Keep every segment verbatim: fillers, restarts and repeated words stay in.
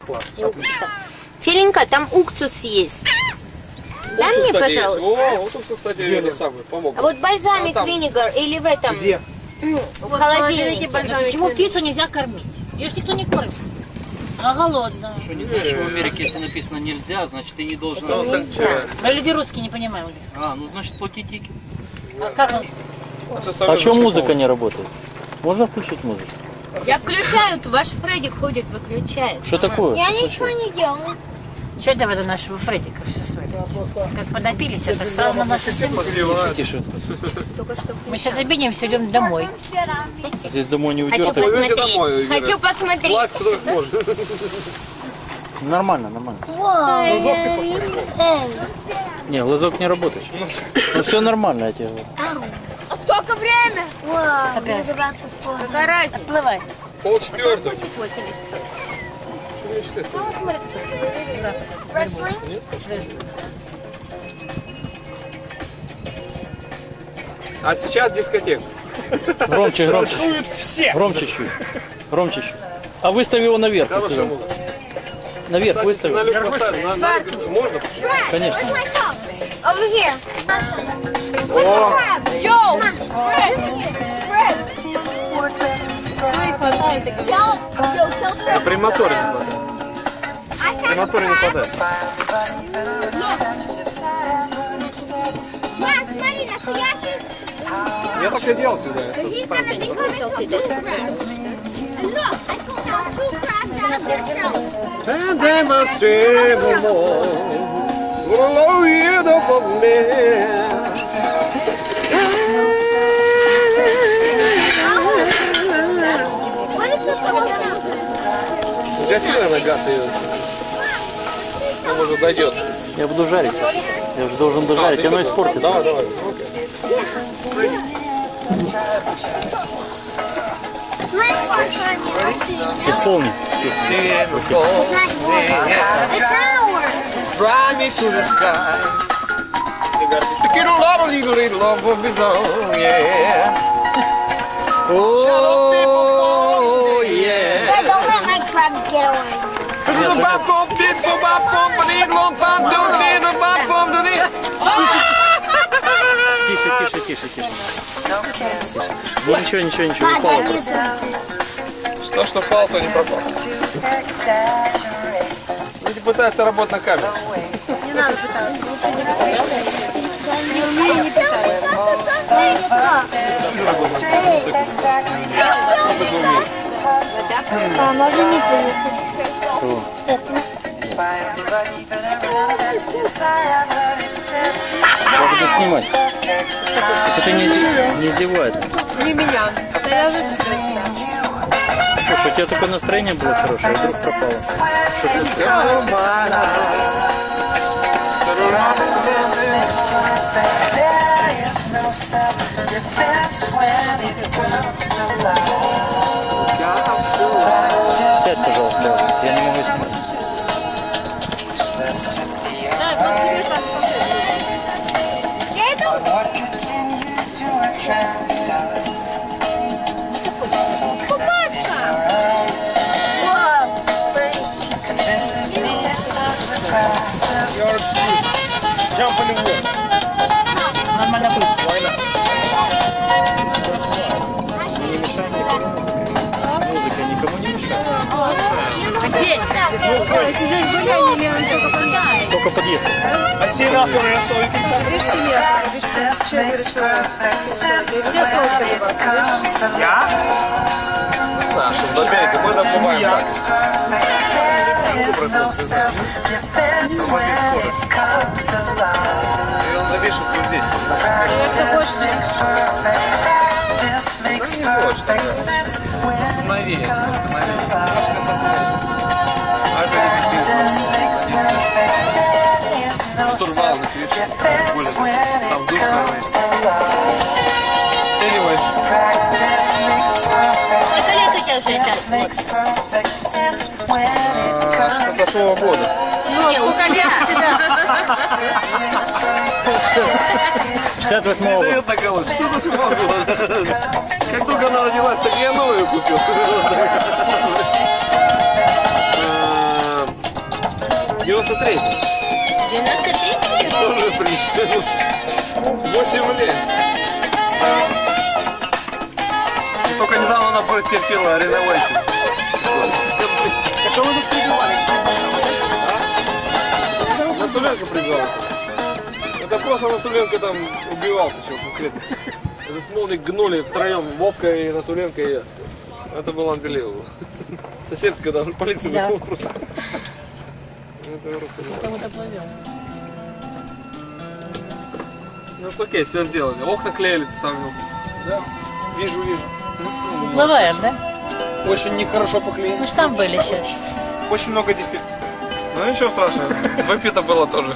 Класс. Филенька, там уксус есть. Дай мне, пожалуйста. О, вот он, кстати, это самый, помог. А вот бальзамик, а винегар или в этом? Где? В холодильнике. Почему птицу нельзя кормить? Ее же никто не кормит. Она голодная. Что, не знаешь, что в Америке, если написано нельзя, значит ты не должен... Мы люди русские не понимаем. А, ну значит плати тики. А как он? А что музыка не работает? Можно включить музыку? Я включаю, ваш Фредик ходит, выключает. Что такое? Я ничего не делаю. Что это вы до нашего Фредика все свалите? Как подопились, так сразу на нашу тему. Тише, тише. Только что Мы сейчас обидимся, идем домой. Здесь домой не Хочу уйдет. посмотреть. домой, Хочу посмотреть. Лайк, кто их может. Нормально, нормально. Глазок ты посмотри. Не, глазок не работает. Ну все нормально, я тебе говорю. А сколько время? Опять. Какая разница? Отплывай. Пол четвертого. восемь часов. А сейчас дискотека. Громче, громче. Танцуют все. Громче чуть. Громче чуть. А выстави его наверх. Хорошая сюда. музыка. Наверх выстави. На люк поставь. На- на люк. Можно? Конечно. Over here. О, Yo! Fred! Fred! Tell, yo, tell Fred. при моторе не хватает. При моторе не хватает. Мам, смотри, настоящий. Я так и делал всегда. He's gonna be coming to Look, I pulled out two crabs out of their shells. And then I say no more. Oh, you don't want me. What is this supposed to do? Гаси, наверное, газ ее. Он уже дойдет. Я буду жарить. Я же должен дожарить, оно испортится. Давай, давай. Исполни. Fly me to the sky. Get a lot of little, little love for me, yeah. Oh, yeah. Fred, don't let my crabs get away. Little bop bop, little bop bop, little bop bop, little bop bop, little. Тише, тише, тише, тише. Ну ничего, ничего, ничего, упало просто. Что, что впал, то не пропал. Люди пытаются работать на камеру. Не надо пытаться. Не умею не пытаться. А, можно не Я буду снимать. Это не, не зевает. Не меня. Я уже Слушай, у тебя такое настроение было хорошее, а вдруг пропало. Сядь, пожалуйста, я не могу снимать. нормально будет. Мы не мешаем никому. Музыка никому не мешает. Где? Только подъехал. I see nothing here, so you can Я? Да, чтобы до берега мы доплываем. И он завешен вот здесь. Не хочет, да. Мгновение. А это репетиция. Штурвал на крыше. Там душ нравится. Anyway. Сколько лет у тебя уже это? С восьмого года. Ну, сколько лет у тебя? шестьдесят восьмого года. Дает на кого? Что за года? Как только она родилась, так я новую купил. девяносто третий. девяносто три? Тоже в принципе. восемь лет. И только недавно она претерпела реновацию. Так что вы тут прибивали? Насуленко прибивал. Это просто Насуленко там убивался сейчас конкретно. Этот молник гнули втроем, Вовка и Насуленко и я. Это было unbelievable. Соседка, когда в полицию Да. вышел просто. Это просто... Ну это окей, все сделали. Окна клеили, ты сам. Да. Вижу, вижу. Уплываем, да? Очень нехорошо поклеено. Мы ж там были сейчас. Очень много дефектов. Ну ничего страшного. Выпито было тоже.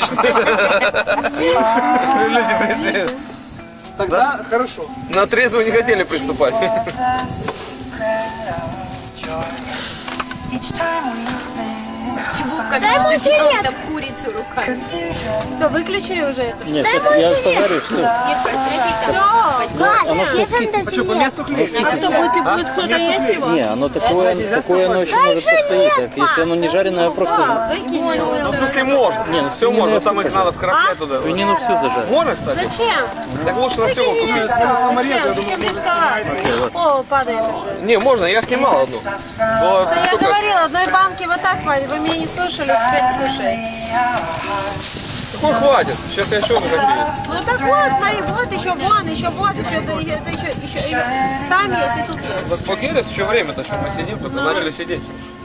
Люди присели. Тогда хорошо. На трезвую не хотели приступать. Чего, как что делал там курицу руками? Все, выключи уже это. Нет, сейчас я повторю, что... Нет, Все, Оно что скиснет? А что, по месту клеить? а то будет, будет кто-то есть его? Не, оно такое, такое оно еще может постоять. Так, если оно не жареное, просто... Ну, в смысле можно. Не, ну Все можно, но там их надо вкраплять туда. Свинину всю зажарить. Можно, кстати? Зачем? Так лучше на все купить. Зачем? Зачем рисковать? О, падает уже. Не, можно, я снимал одну. Было Да я только- говорила, одной банки вот так хватит. Вы меня не слушали, теперь слушай. Такой хватит. Сейчас я еще захочу есть. Ну так вот, смотри, вот еще вон, еще вот, еще, это, это еще, еще, и там есть, и тут есть. Вот покерить еще время-то, что мы сидим, только начали сидеть.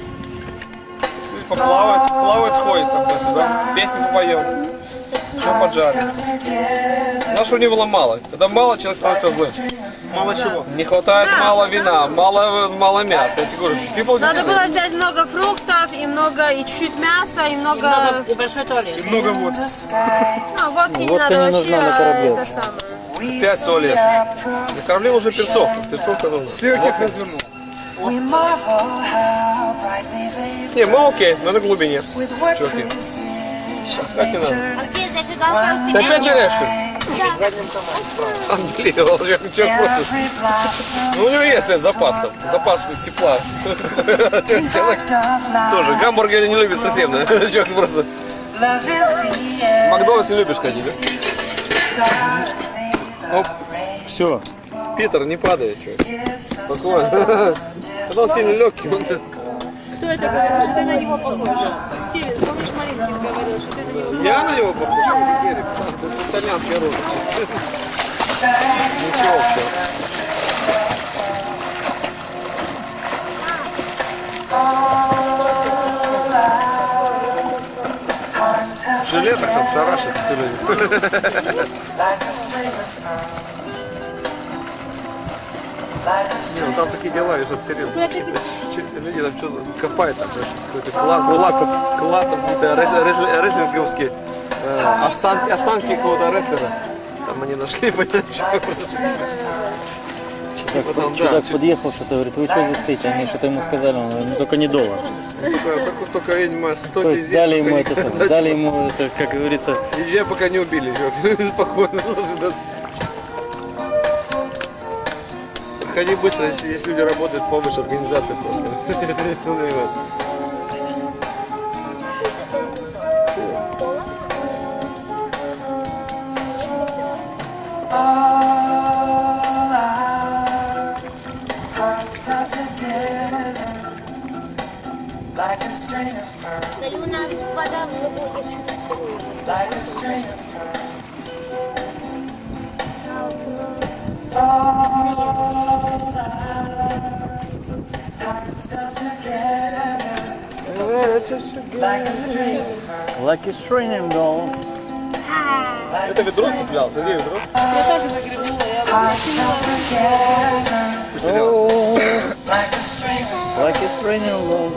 И поплавать, плавать сходить там туда-сюда, песни попоем, еще поджарим. Нашего не было мало. Когда мало, человек становится злым. Мало чего. Не хватает мало вина, мало, мало мяса. Я тебе говорю, people Надо decide. было взять много фруктов, и много, и чуть-чуть мяса, и много... Много, и большой туалет. Много водки. Ну, водки не Водка надо не вообще, нужна на корабле. это самое. Пять туалет. На корабле уже перцовка. Перцовка нужна. Слегка развернул. Не, мы окей, но на глубине. Чуваки. Сейчас как и надо. А где зажигалка у Ты тебя? опять ныряешь, что ли? Unbelievable, человек, человек просто... Ну, у него есть этот запас там, запас тепла. Человек тоже, гамбургеры не любит совсем, да? Человек просто... В Макдональдс не любишь ходить, да? Оп, Все. Питер, не падай, чувак. Спокойно. Когда он сильно легкий, он... Кто это говорил, что ты на него похож? Стивен, помнишь, маленький говорил, что ты на него похож? Я на него похож? Герик, это итальянский род. Ничего все. В жилетах там шарашит все люди. Не, ну там такие дела, я что-то серьезно. Люди там что-то копают, там знаешь, какой-то клад, клад, клад, там какие-то рес- рес- рестлинговские э, останки, останки какого-то рестлера. Там они нашли, понимаешь, что просто... Чудак, Потом, да, чудак чуть- подъехал, что-то говорит, вы что здесь стоите? Они что-то ему сказали, он говорит, ну только не доллар. Только, только, только, видимо, сто То есть пиздец, дали ему только это не- самое, дали ему это, как говорится, И я пока не убили, чувак. Спокойно. Ходи быстро, если есть люди работают, помощь организации просто. Солюна вода будет. like a string doll. Это ведро цеплял, ты где ведро? Я тоже загребнула, я Oh, like a string doll.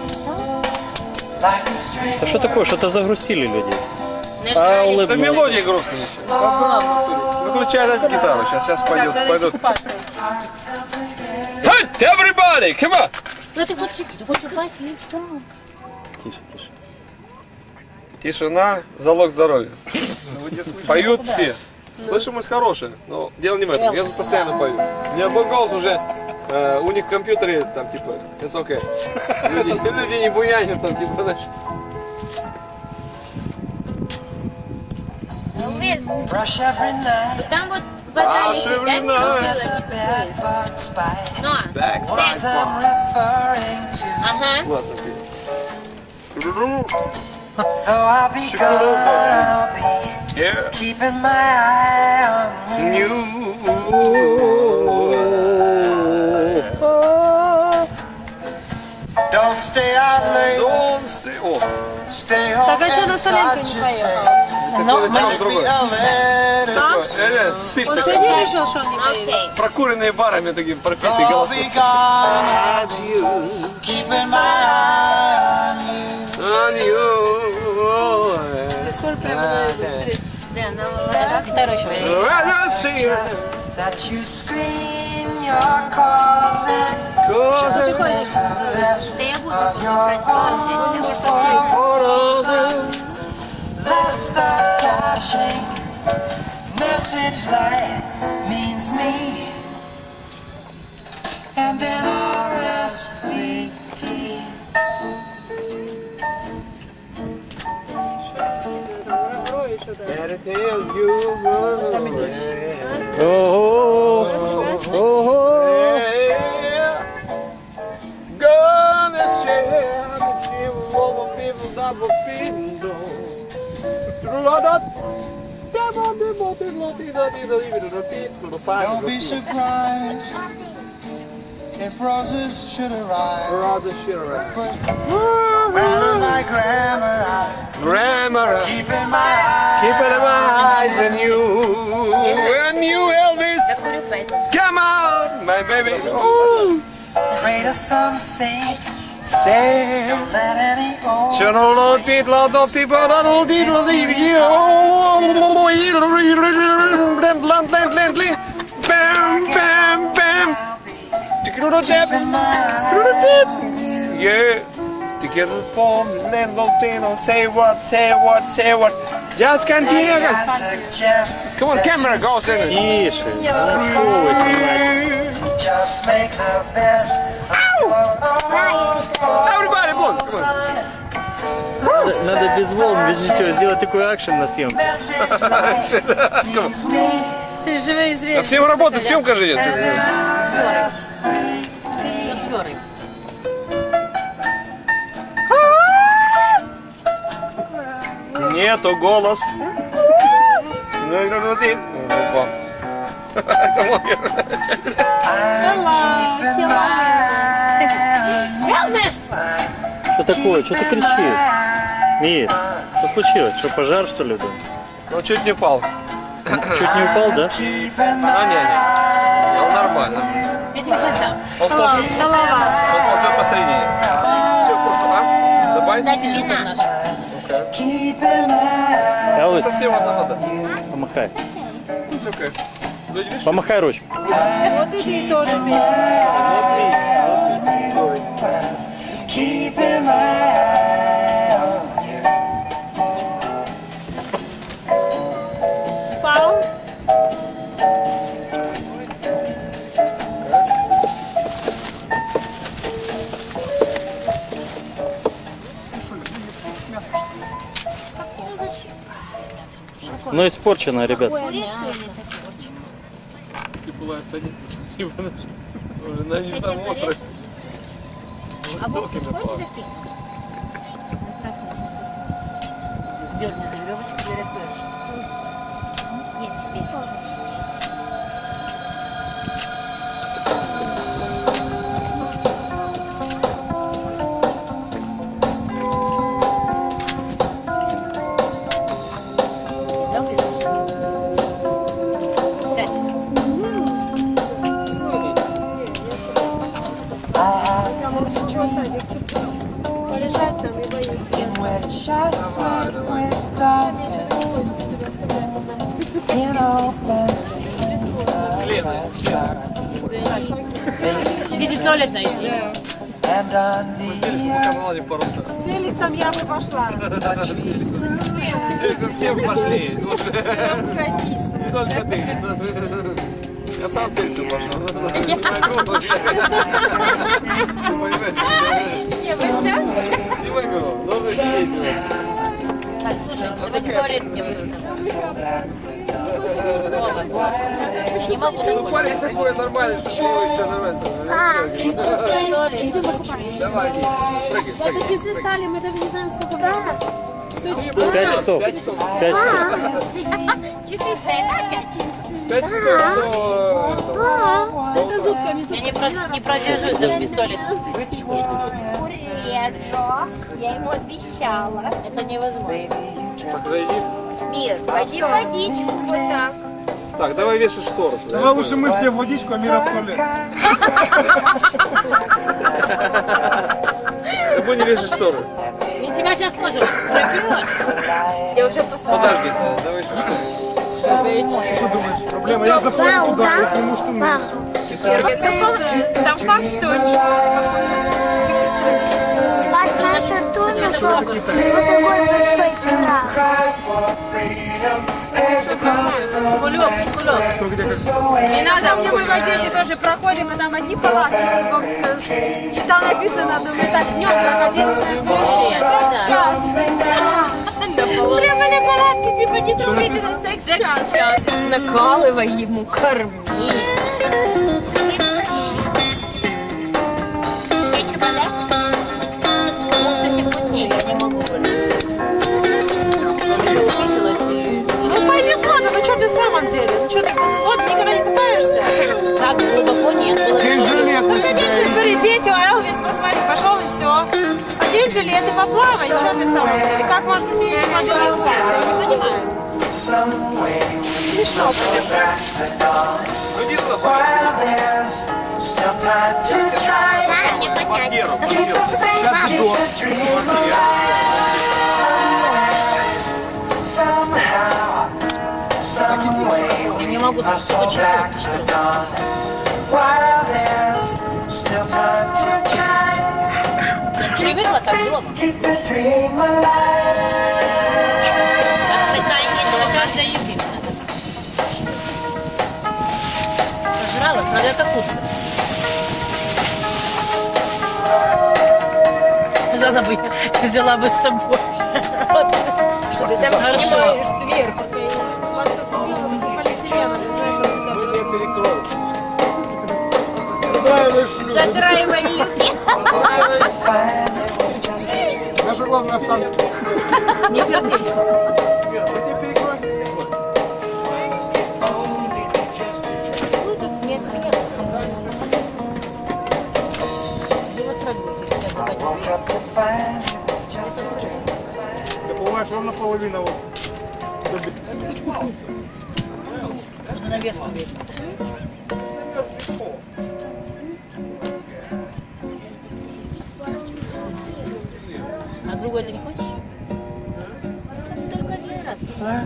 Это что такое? Что-то загрустили люди. А Это улыбнулись. мелодия грустная еще. Выключай эту гитару, сейчас, сейчас пойдет, пойдет. купаться. Hey, everybody, come on! Ну ты хочешь, ты хочешь купать? Тише, тише. Тишина, залог здоровья. Поют все. Слышимость хорошая, но дело не в этом. Я тут постоянно пою. У меня мой голос уже, э, у них в компьютере, там, типа, it's okay. Люди, люди не буянят, там, типа, знаешь. Крис, Brush every night. там вот вода Brush лежит, every дай мне night. бутылочку, Крис. Bug spite. Ну, What I'm referring to. ага. Классно петь. Though I'll be gone, I'll be Yeah. keeping my eye on you. Don't stay out late. Don't stay. О, Stay home. Так а что на and Соленко touch не your поехал? taste. Но это мы... другое. Be a letter. Такое, э, э, сыпь Он такой. сегодня решил, что он не поедет. Окей. Прокуренные барами такие пропитые I'll голоса. be gone at you, keeping my eye on you. Соль прямо на быстрее. Да, ну, Второй человек. That you scream your calls and just make the best да я буду попросить. Less the flashing message light means me. And then R S V P. Don't be surprised if roses should arrive. Rather my grammar, I'm Grammar, keeping my eye. keeping my eyes on you, and you, Elvis. Я курю поэтому. Come on, my baby. Ooh. Greater some say, Say, let any old should a lot be lot of people that will deal with you. Bam, bam, bam. keeping my eye. Yeah. To get the form, then don't think, don't say what, say what, say what. Just continue. I suggest Come on, camera, go, sing it. Тише, что вы снимаете? just make the best. Everybody, come on. Надо, надо без волн, без ничего, сделать такой акшен на съемке. Message light means me. Ты живой и зрелый. Всем работать, съемка же идет. Сверы. Нету голос. Опа. Что такое? Что ты кричишь? Мир, что случилось? Что, пожар, что ли? Да? Ну, чуть не упал. Чуть не упал, да? А, не, не. Он нормально. Я тебе сейчас дам. Он ползет, он ползет посредине. Че, просто, а? Добавить? Дайте вина. Элвис, Совсем одна надо. помахай. It's okay. Ну, видишь? Помахай ручкой. Вот и ты тоже пей. Keeping my eye on you. Пал. Но испорчено, ребят. Курицу или такие? Типа садится. Типа, уже начали там Хотя острый. А губки хочешь закинуть? Дерни за веревочку и разберешь. Есть, бей. Сядь. Хотя может ничего садик чуть-чуть полежать там и боится. Which I sweat with darkness in open sea, transparent. Иди в туалет найти. And on the Канале паруса. С Феликсом я бы пошла. Это все пошли. Только ты. Я сам с Феликсом пошел. Не, вы все? Не могу. Нужно сидеть. Слушай, давай туалет мне выставь. Не могу Ну, такой. парень такой нормальный, что ты все нормально. Давай, иди. Прыгай, Это прыгай. часы стали, мы даже не знаем, сколько времени. Пять часов. Пять часов. Пять часов. Часы стоят, да, пять часов. Пять часов до... Это зубками, Я не, про, не продержусь за пистолет. Сережа, я ему обещала. Это невозможно. Так, подойди. Мир, пойди в водичку вот так. Так, давай вешай штору. Давай лучше мы все в водичку, а Мира в туалет. Ты будешь не вешай шторы. Я тебя сейчас тоже пропила. Я уже посмотрела. Подожди, давай еще шторы. Что думаешь, проблема? Я заходу туда, я сниму штаны. Сам факт, что они... Паш, наш Артур нашел вот такой большой страх. Кулек, кулек. Не надо Где мы в Одессе тоже проходим, и там одни палатки, вам скажу. Там написано на одном этапе, днем проходили, секс-час. Прямо на палатке, типа, не трогайте на секс-час. накалывай ему, корми. Кетчуп, да? Ну, кстати, вкуснее, я не могу больше. Я уписалась и... Ну, пойди в воду, ну что ты в самом деле? Ну что ты в воду никогда не купаешься? Так глубоко нет, было бы... жилет Ну, одень же, смотри, дети, Элвис, посмотри, пошел и все. Одень жилет и поплавай, что ты в самом деле? Как можно себе не подумать? Я не понимаю. Смешно. Иди туда, Надо мне поднять. Я не могу, там столько часов. Я привыкла так дома. Воспитание Это каждая еды. Пожралась, надо как утка. Она бы взяла бы с собой. Что ты там снимаешь сверху? Задраивай юбки. Наша главная втанка. Не перди. Это смех смех. Где вы срать будете себя давать? Ты понимаешь, ровно половина вот. Занавеску весит. А другой ты не хочешь? Только один раз.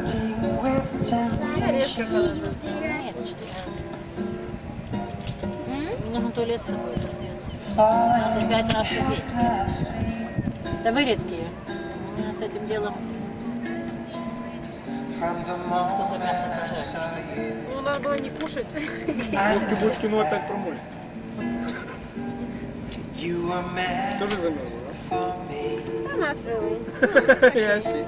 Нет, что я. Мне нужно туалет с собой постоянно. Надо пять раз в день. Да вы редкие. У меня с этим делом столько мяса сажать. Ну, надо было не кушать. Если будет кино опять про море. Тоже замерзла, Она открыла. да? Я си.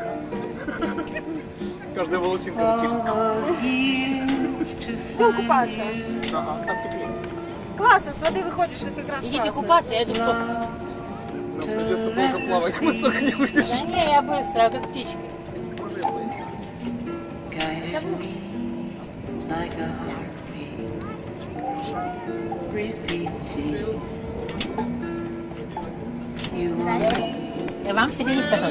Каждая волосинка таких. Идем купаться. Ага, там теплее. Классно, с воды выходишь, и как раз Идите классно. купаться, я иду в топ. Нам придется долго плавать, мы столько не выйдем. Да не, я быстро, я как птичка. Я вам середить потом.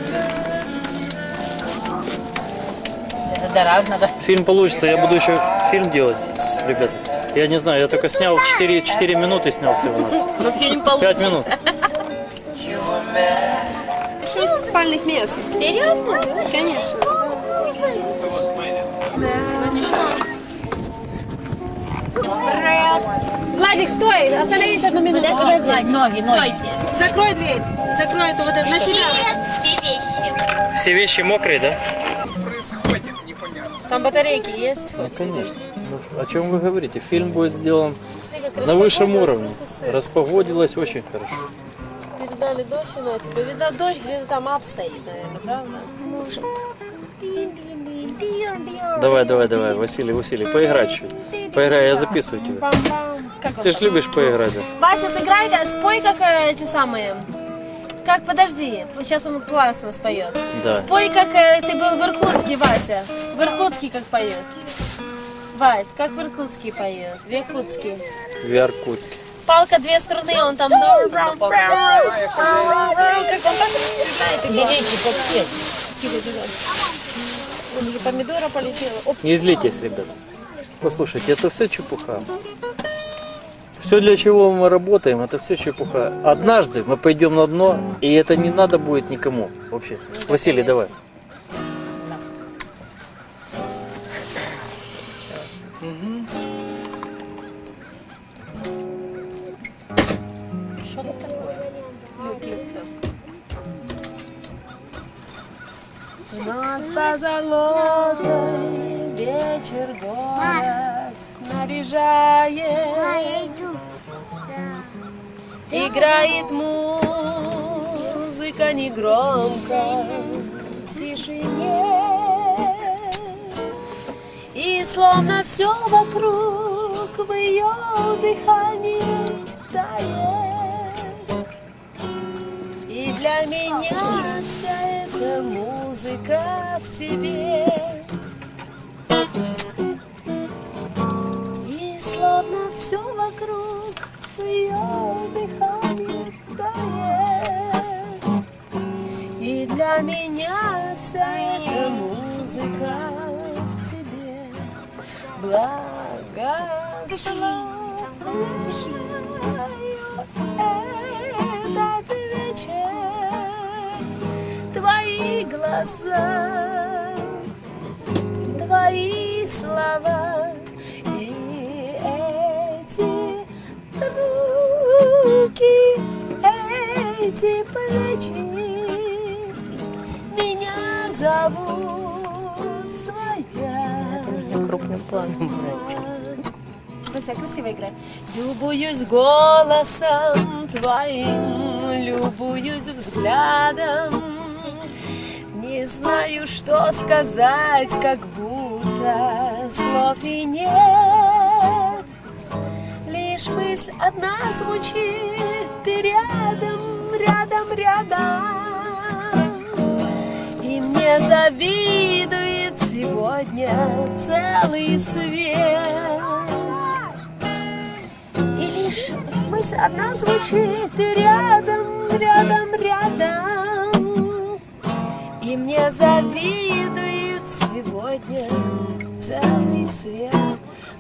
Это дорог надо. Фильм получится, я буду еще фильм делать, ребята. Я не знаю, я только снял четыре, четыре минуты снял всего на Ну, фильм пять минут. Шесть спальных мест. Серьезно? Конечно. Владик, стой! Остановись одну минуту. Подожди, Подожди. Владик, Ноги, ноги. стойте. Закрой дверь. Закрой эту вот эту. На себя. Нет, все вещи. Все вещи мокрые, да? Происходит непонятно. Там батарейки есть? Ну, конечно. Ну, о чем вы говорите? Фильм будет сделан Смотри, как на высшем распогодилось, уровне. просто секс. Распогодилось очень хорошо. Передали обещали дождь, но типа, видно, дождь где-то там обстоит, наверное, правда? Может. Давай, давай, давай, Василий, Василий, поиграй чуть. Поиграй, я записываю тебя. Как Ты же любишь поиграть. Да? Вася, сыграй, да, спой, как э, эти самые. Как, подожди, сейчас он классно споет. Да. Спой, как э, ты был в Иркутске, Вася. В Иркутске как поет. Вась, как в Иркутске поет. В Якутске. В Иркутске. Палка две струны, он там... Как он так играет. Берите подпеть. Он уже помидора полетела. Опс. Не злитесь, ребят. Послушайте, это все чепуха. Все, для чего мы работаем, это все чепуха. Однажды мы пойдем на дно, и это не надо будет никому. Вообще. Василий, давай. Что тут такое? Над позолотой вечер город наряжает. А, я иду. Играет музыка негромко в тишине. И словно все вокруг в ее дыхании тает. И для меня вся эта музыка в тебе. И словно все вокруг в ее дыхании тает. И для меня вся эта музыка в тебе. Благословляю этот вечер, твои глаза, твои слова и эти руки, эти плечи меня зовут Свадя. Меня крупным планом брать. Вася, красиво играй. Любуюсь голосом твоим, любуюсь взглядом. Не знаю, что сказать, как будто слов и нет. Лишь мысль одна звучит, ты рядом, рядом, рядом. И мне завидует сегодня целый свет. И лишь мысль одна звучит, ты рядом, рядом, рядом. И мне завидует сегодня целый свет.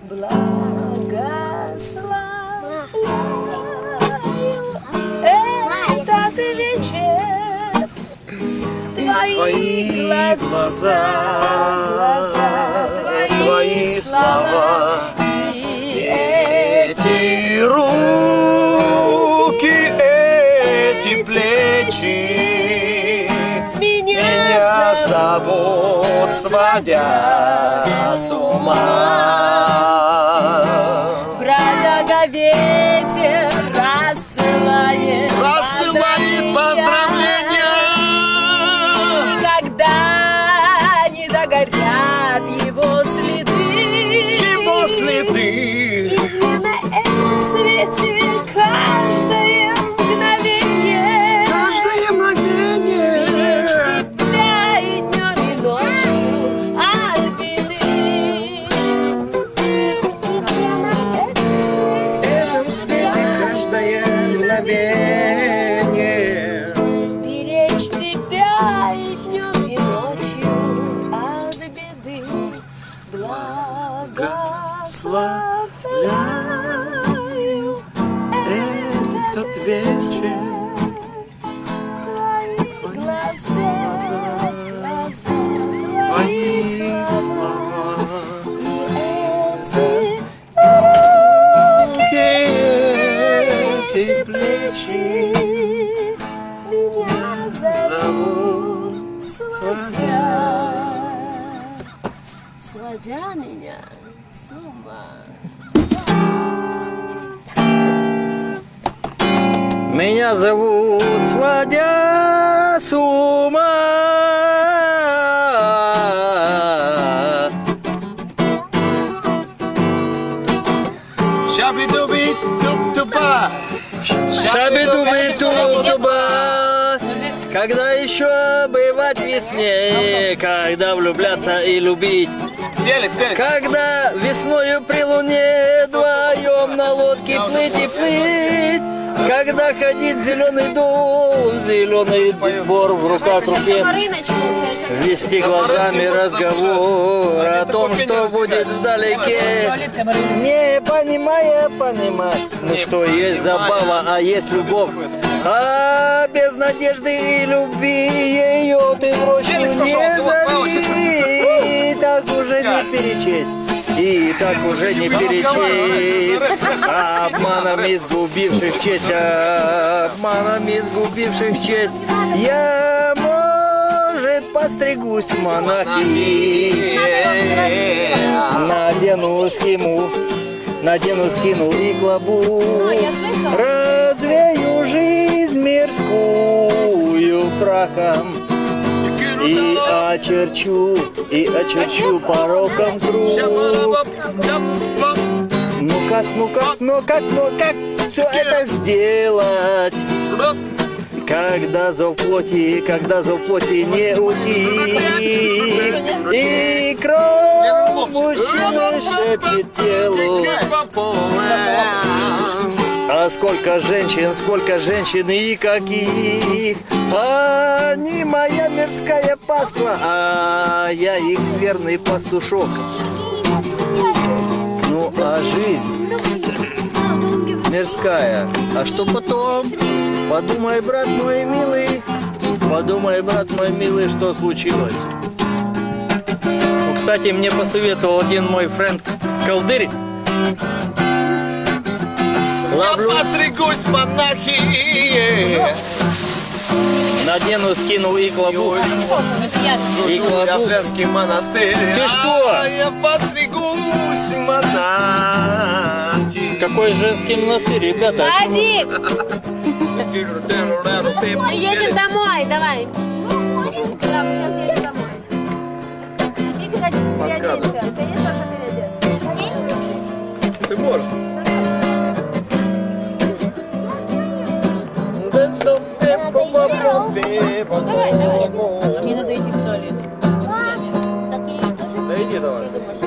Благословляю этот вечер. Твои глаза, глаза, твои слова, Эти руки, эти плечи меня зовут, сводя с ума. Бродяга ветер рассылает, Рассылает поздравления, когда не догорят его следы. его следы. На этом свете каждое мгновение, Каждое мгновение беречь тебя и днем, и ночью от беды. На этом свете, этом свете каждое мгновение беречь тебя и днем, и ночью от беды. Благословляю этот вечер. твои глаза, Твои слова слова, и эти руки, эти плечи меня зовут Свадя, сводя меня с ума. Меня зовут, сводя с ума. Шаби-дуби-туп-туба. Шаби-дуби-туп-туба. Когда еще бывать весне, когда влюбляться и любить. Феликс, Феликс. Когда весною при луне вдвоем на лодке плыть и плыть. Когда ходить в зеленый дом, в зеленый двор, в руках руке. Вести глазами разговор о том, что будет вдалеке. Не понимая, понимать, ну что есть забава, а есть любовь. А без надежды и любви ее ты в рощу не зови. Так уже не перечесть, и так уже не перечесть. Обманами сгубивших честь, обманами сгубивших честь. Я, может, постригусь в монахи. Надену схему, надену схину и клобу. Развею жизнь мирскую прахом. И очерчу, и очерчу пороком круг. Ну как, ну как, ну как, ну как все это сделать? Когда зов плоти, когда зов плоти не утих, и кровь мужчины шепчет телу. А сколько женщин, сколько женщин и каких. Они моя мирская паства, а я их верный пастушок. Ну а жизнь мирская, а что потом? Подумай, брат мой милый, подумай, брат мой милый, что случилось. Ну, кстати, мне посоветовал один мой френд Колдырь. Ловлю... Я постригусь в монахи. Надену, скину и клобу. И Я в клобу. женский монастырь. Ты что? А я постригусь в монахи. Какой женский монастырь, ребята? Вадик! Мы едем домой, давай. Да, мы сейчас едем домой. Идите, хотите, переоденься. У тебя есть что переодеться? Ты можешь. Давай, давай. Мне надо идти в туалет. Да иди давай.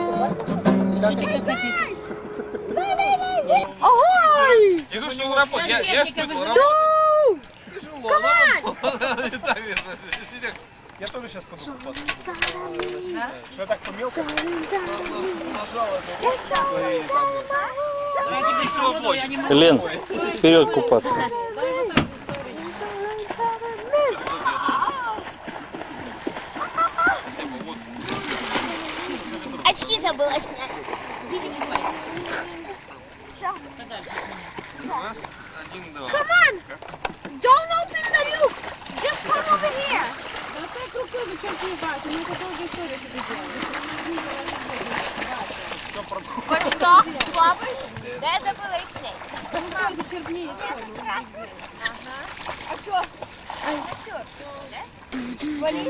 Ой! Я говорю, что он работает. Я, я ж пойду работать. Тяжело. Я тоже сейчас пойду купаться. Я так помелко. Лен, вперед купаться. Очки забыла снять. У нас один-два. Come on! Don't open the loop! Just come over here! Вот что? Плаваешь? Да, я забыла их снять. А чё? А чё? Вали.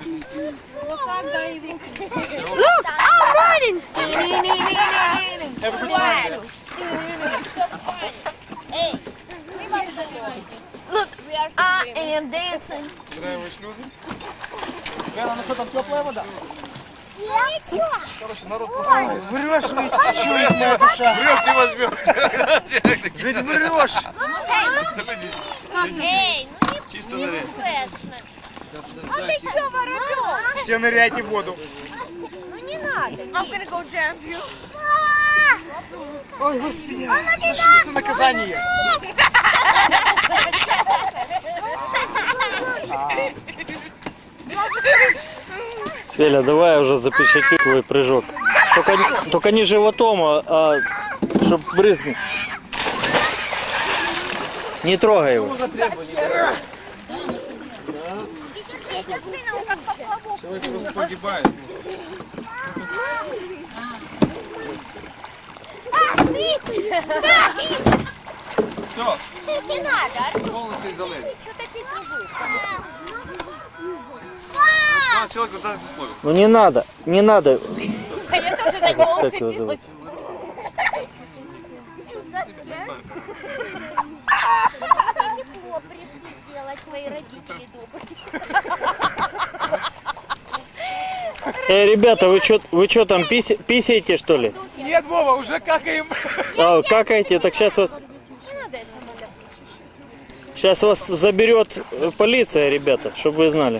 Look, I'm running! Hey! Look, I am dancing. Лена, ну что там, теплая вода? Ничего. Короче, народ посмотрит. Врешь, ведь чует моя душа. Врешь, не возьмешь. Ведь врешь. Эй, ну не Чисто не ныряй. вкусно. А ты чё, воробёк? Все ныряйте в воду. Ну не надо. I'm gonna go jump you. Ой, господи, сошлись на наказание. Феля, давай уже запечатлю твой прыжок. Только, только не животом, а, а чтоб брызги. Не трогай его. Человек просто погибает. Все. Не надо. Полностью залезть. Что топить не будет. А, человек в данных условиях. Ну не надо, не надо. А я тоже на него Как его зовут? Тепло пришли делать твои родители добрые. Эй, ребята, вы что вы чё там, писи, писаете, что ли? Нет, Вова, уже какаем. А, какаете? Так сейчас вас... Сейчас вас заберет полиция, ребята, чтобы вы знали.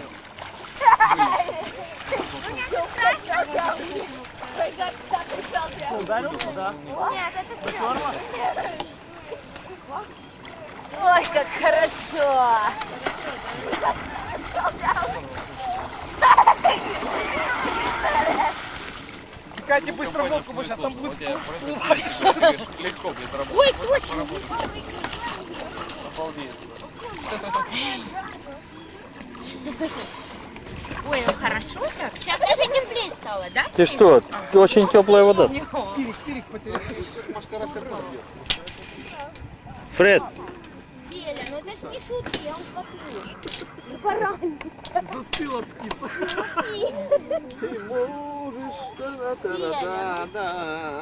Ой, как хорошо. Катя, быстро в лодку, сейчас там будет всплывать. Легко, блин, работать. Ой, точно. Ой, ну хорошо так. Сейчас даже теплее стало, да? Ты что? Очень теплая вода. Фред, Беля, ну это ж не шутки, я вам смотрю. Ну пора. Застыла птица. Ты можешь, да-да-да-да-да.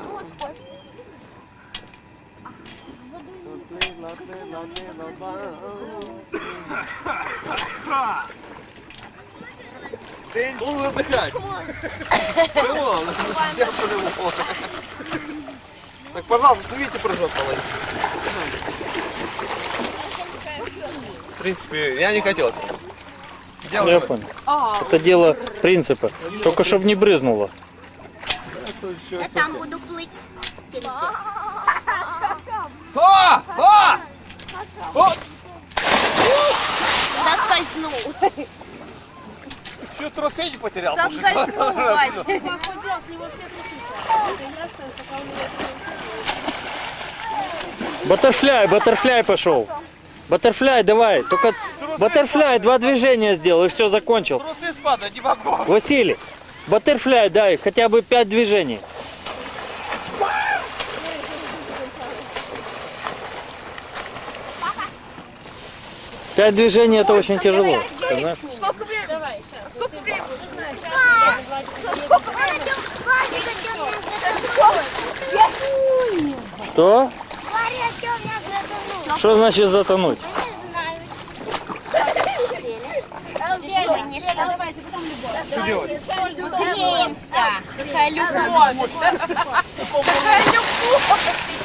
Должен отдыхать. Крыло, я по-любому. Так, пожалуйста, снимите прыжок, половину. В принципе, я не хотел этого. Я я уже- понял. Это дело принципа. Только чтобы не брызнуло. Я там буду плыть. А! А! О! Соскользнул. Все, трусы не потерял. Соскользнул, Вася. Похудел, с него все трясутся. Баттерфляй, баттерфляй пошел. Баттерфляй, давай. Только баттерфляй, два движения сделал и все, закончил. Трусы спадают, не могу. Василий, баттерфляй, дай, хотя бы пять движений. Пять движений это очень тяжело. Ты знаешь? Сколько времени? Давай, сейчас. Сколько времени? Сколько времени? Что? Что значит затонуть? Давайте, потом любовь. Что делать? Греемся. Какая любовь. Какая любовь.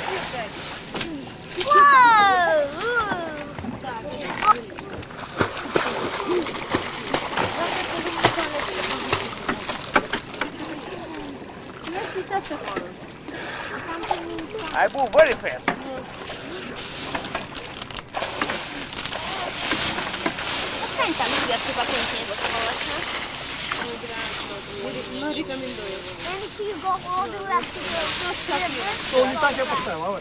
I move very fast. Встань там сверху, какой-нибудь его волоса. Ну, рекомендую. Что, не так я поставил, а вот.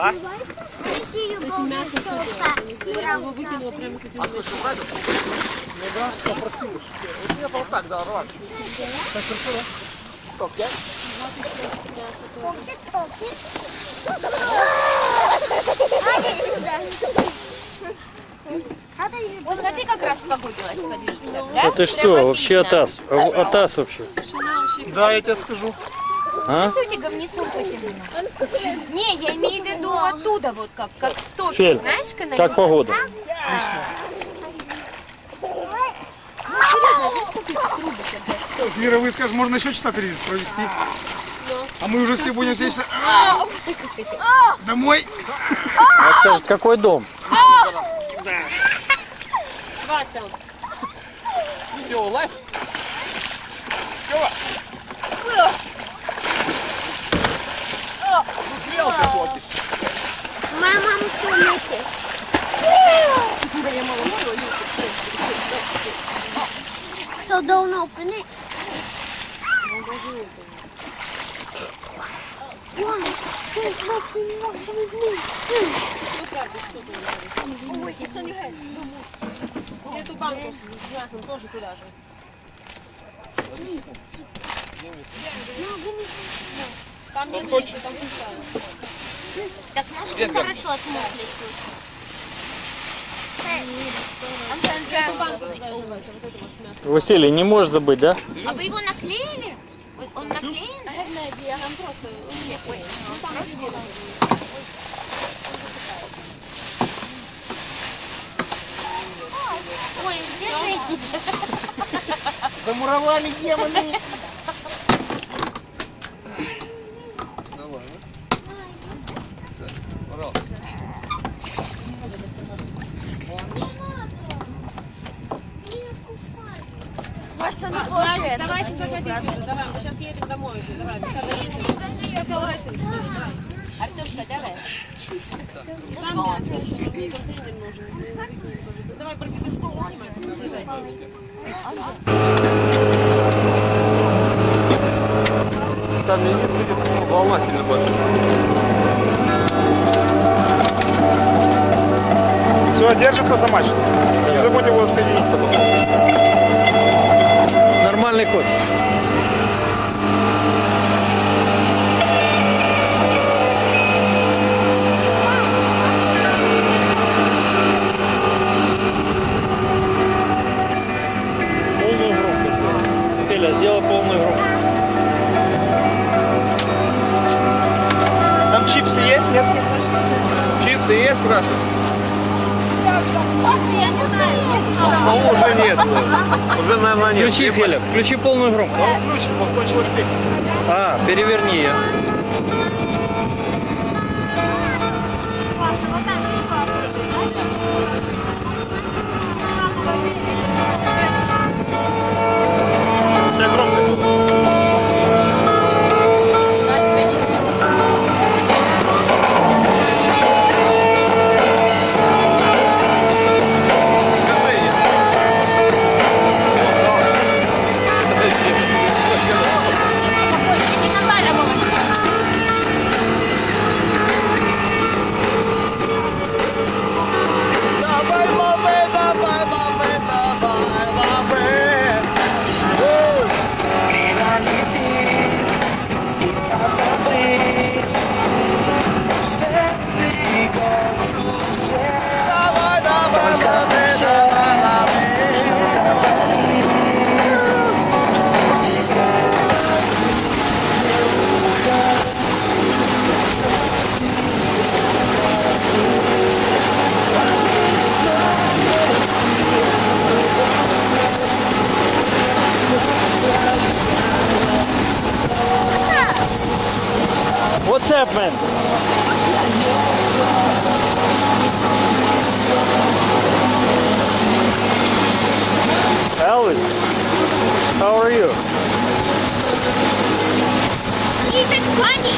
Я его выкинула прямо с этим. А слышишь, правильно? Ну да, попросил. Вот я был так, да, давай. Так, хорошо, да? Стоп, я? Ой, смотри, как распогодилась под вечер, да? А ты что, Прямо вообще отлично. атас? А- Атас вообще. Да, я тебе скажу. А? Слушайте, говнецом потянула. Не, я имею в виду оттуда, вот как, как стопки, Фель, знаешь, канализация. как погода? Серьезно, знаешь, какие-то трубы, когда стопки. Мира, вы скажешь, можно еще часа три здесь провести. А мы уже все будем здесь. Домой. А скажет, какой дом? Вася. Видео лайф. Моя мама в туалете. So don't open it. Why? There's nothing wrong with me. Эту банку с мясом тоже туда же. Там нет ничего, там пустая. Так, может, вы хорошо отмокли тут. Василий, не можешь забыть, да? А вы его наклеили? Вот он наклеен? Ой, держите. Замуровали демоны. Вася, ну боже, давайте заходите. Давай, мы сейчас едем домой уже. Давай, Артюшка, давай. там контейнер нужен. Давай про петушку снимай. Там не будет волна сильно большая. Все, держится за мачту. Не забудь его соединить потом. Нормальный ход. Полную громкость сделай. Филя, сделай полную громкость. Там чипсы есть, нет? Чипсы есть, спрашивают? Я не знаю, А уже нет. Уже, наверное, нет. Включи, Филя, включи полную громкость. Он включен, вот кончилась песня. А, переверни ее. Вся громкость. What's up, man? Elvis, how are you? He's a bunny.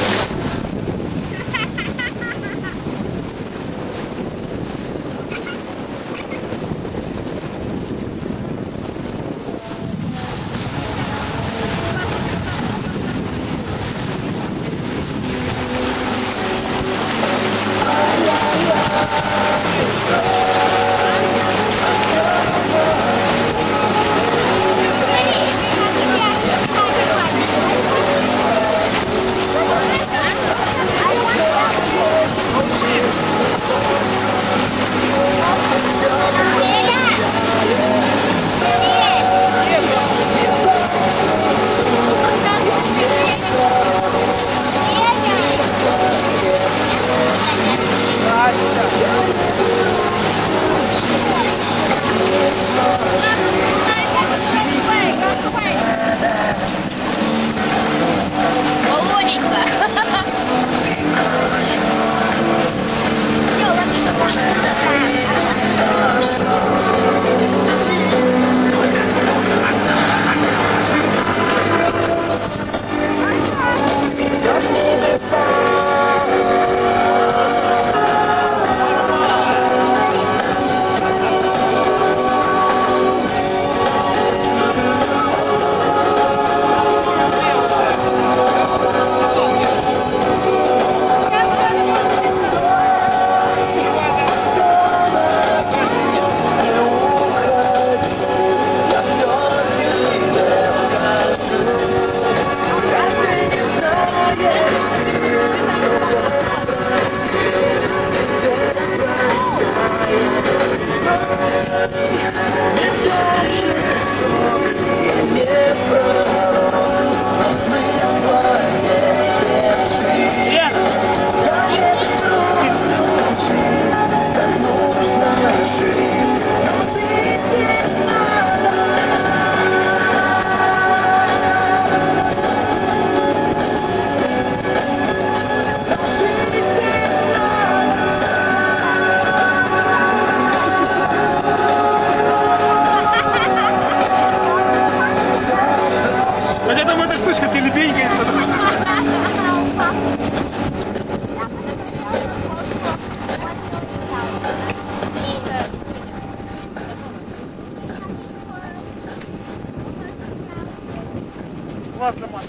Классно, мама.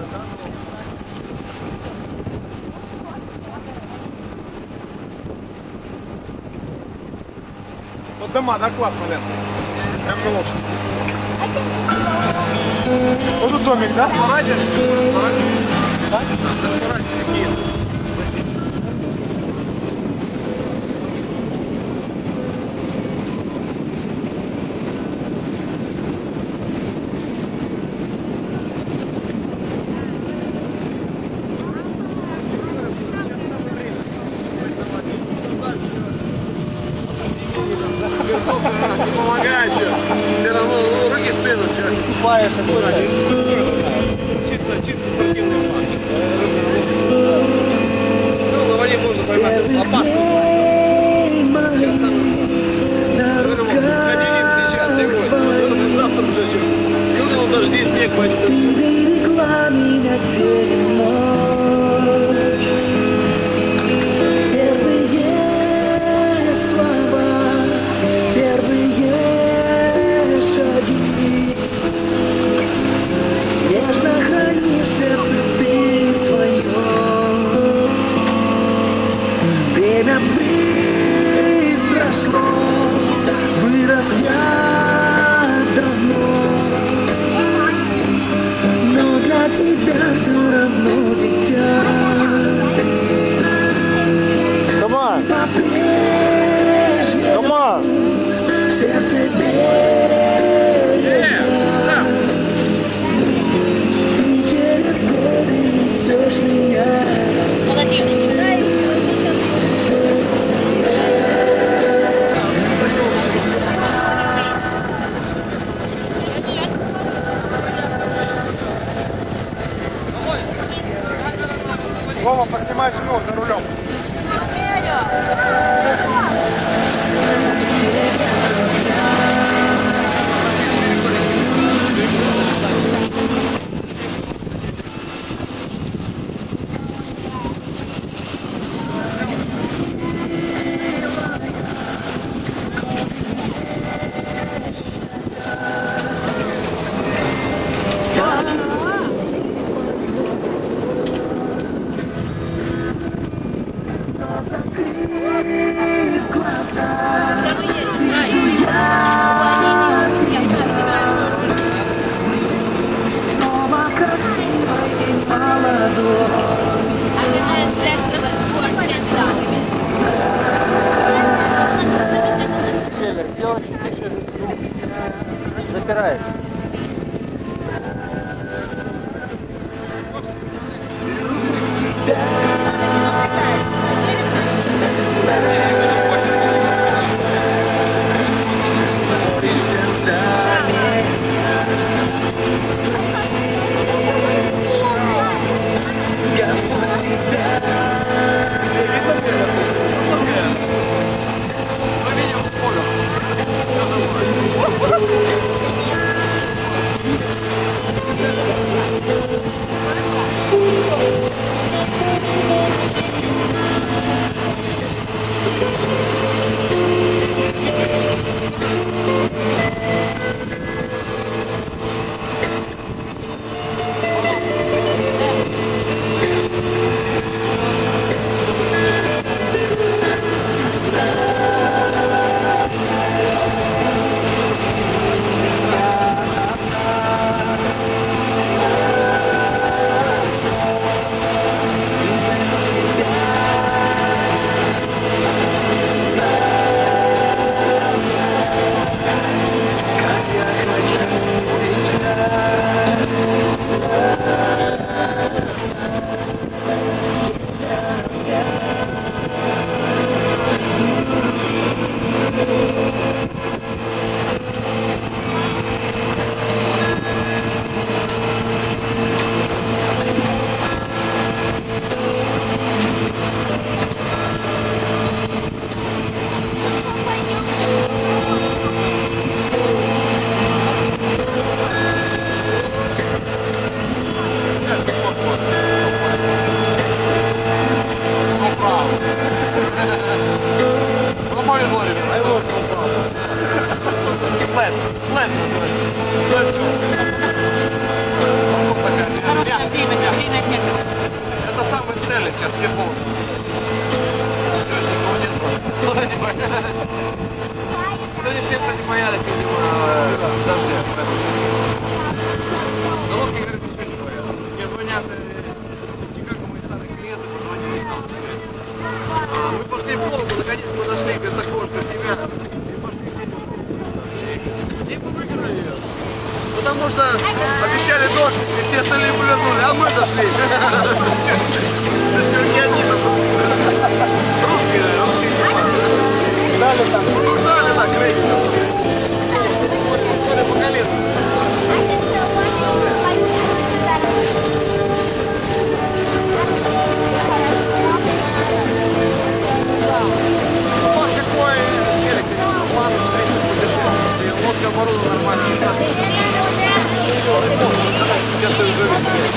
Вот дома, да, классно, Лен? Прям галоши. Вот тут домик, да, смарадишь? Смарадишь? Да? Смарадишь какие? Не помогает, все равно руки стынут. Скупаешь аккуратно. Чисто, чисто спортивный фан. Все, на воде можно поймать. Опасно. Я сам ходили сейчас, сегодня, завтра уже. Сегодня он дожди, снег пойдет. Вова, поснимай жену за рулем. Делать чуть тише звук. Запирает. Thank you. потому что обещали дождь, и все остальные повернули, а мы дошли. Не одни там. Русские, русские. Дали там. Дали так, рейки. История по колесу. Вот какой велик, класс, лодка оборудована нормально. Сейчас ты уже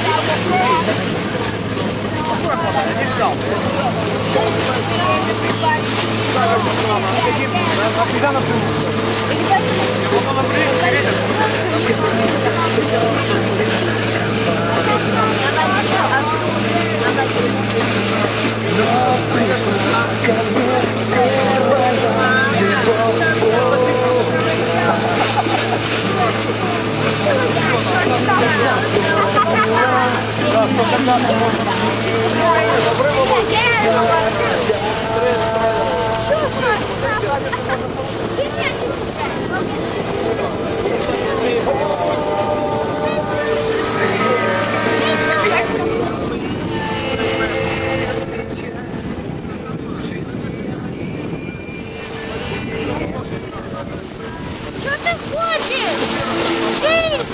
Что ты хочешь? Жизнь!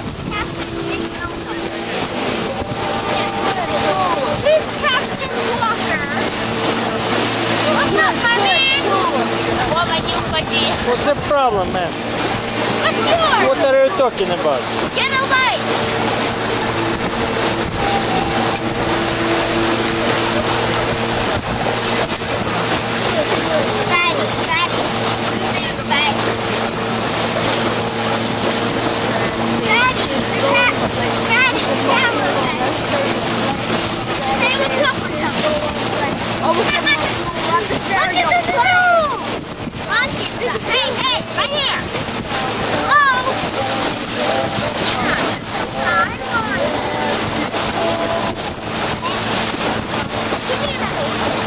This Captain Walker. What's up, buddy? Вова, не упади. What's the problem, man? What's yours? What are you talking about? Get away. Daddy, Daddy, Daddy. Daddy, cat, Daddy, cameraman. Stay with up or something. Look at this room! Hey, hey, right here! Hello? Give me that.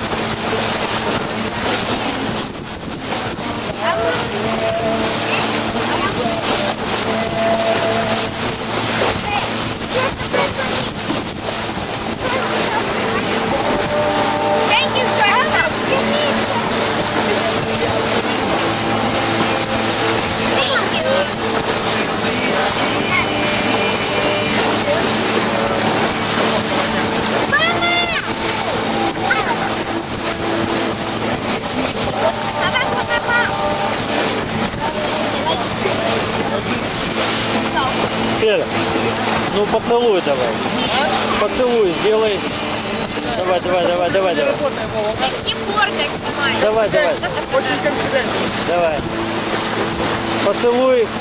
Thank you, sir. Thank you. Феда, ну поцелуй давай. Поцелуй, сделай. Давай, давай, давай, давай, давай. Ты с ним гордо снимаешь. Давай, давай. Очень конфиденциально. Давай. Поцелуй.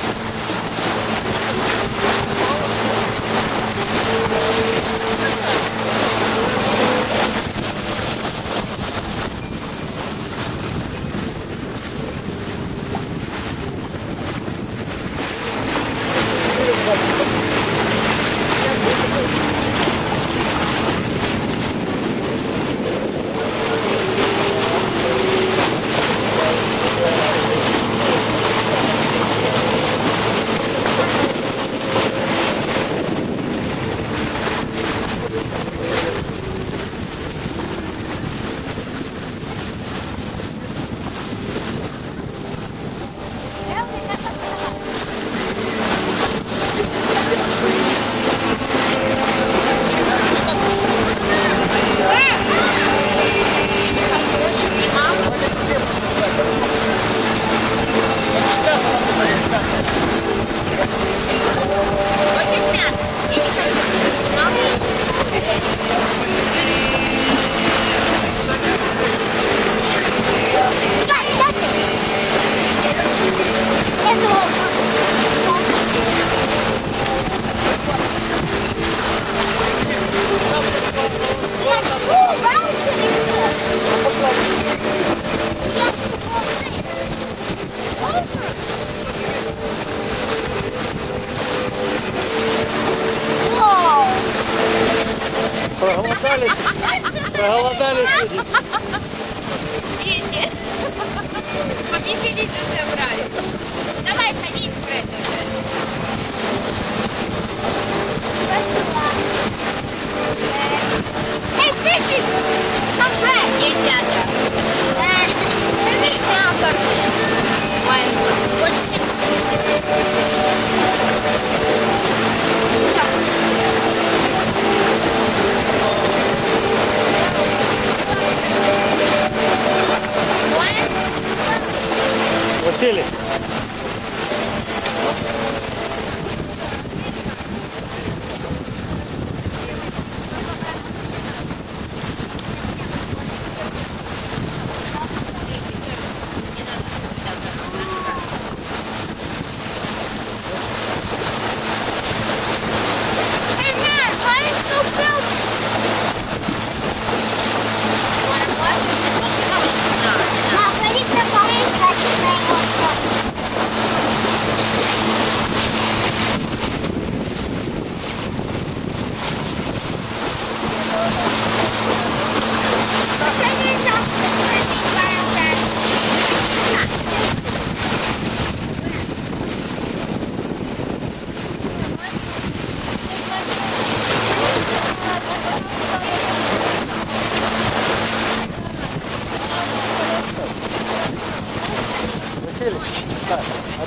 Хочешь мясо? Я не хочу. Проголодались? Проголодались люди? Дети. Повеселиться собрались. Ну давай садись, Фред, уже.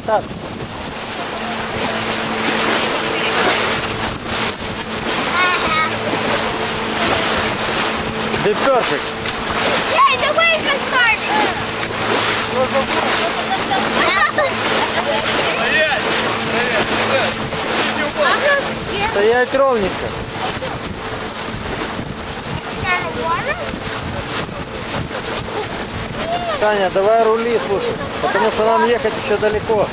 Так. The perfect. Hey, the wave is starting! Стоять ровненько. Таня, давай рули, слушай, потому что нам ехать еще далеко.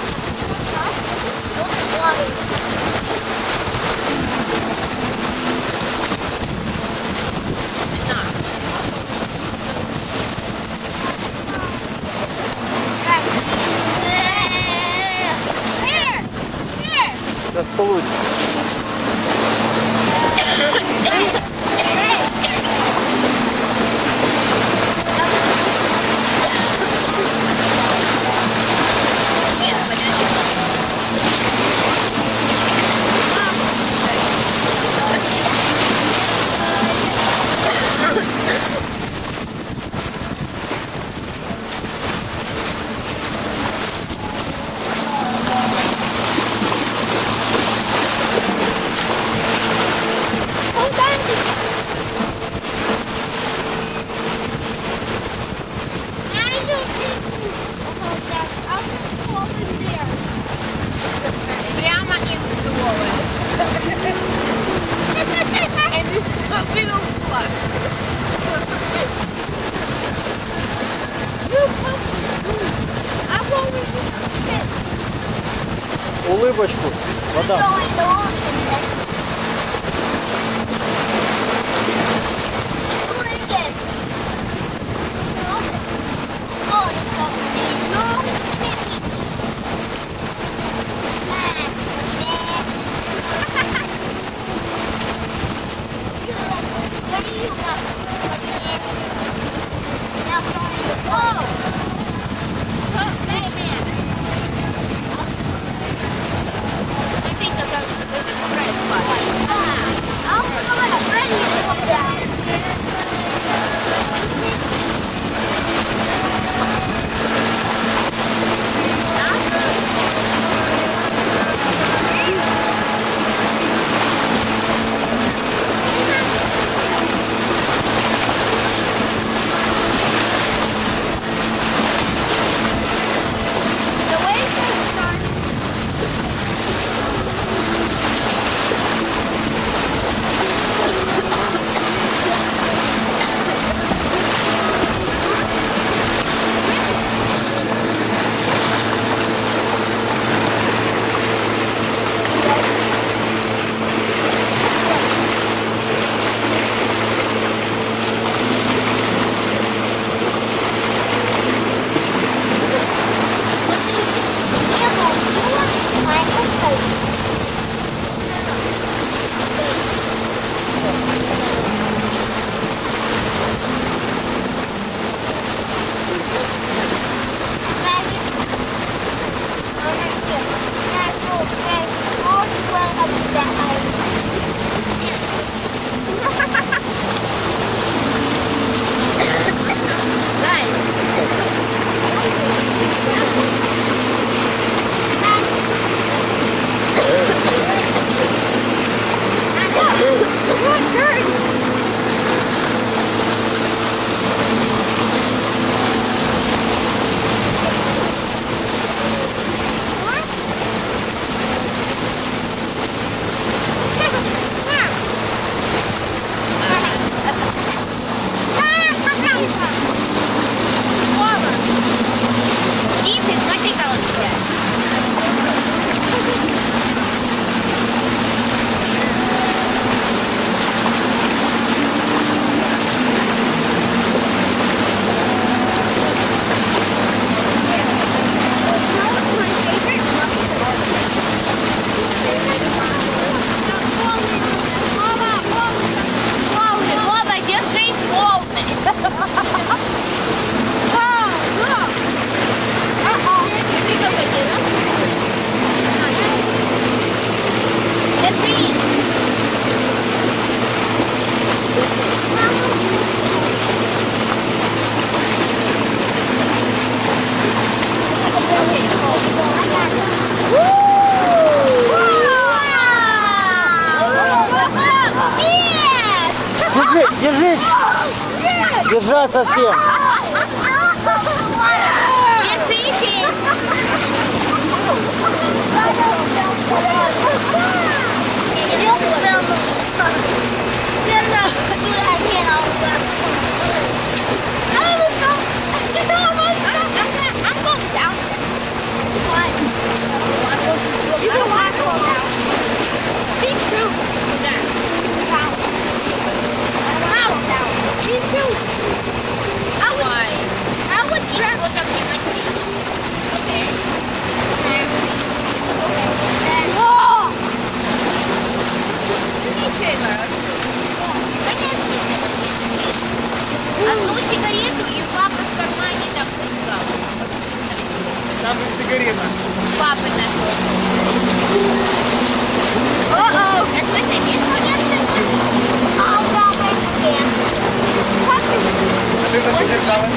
Сейчас получится. Прямо in the water. And we will flush. I won't Улыбочку. Вода. I think that that is Держись! Держаться всем! Держитесь! Одну сигарету и папа в кармане так пускал. Там же сигарета. Папа на тоже. О-о! Это смотри, видишь, что нет? А, папа, нет. Ты так держалась?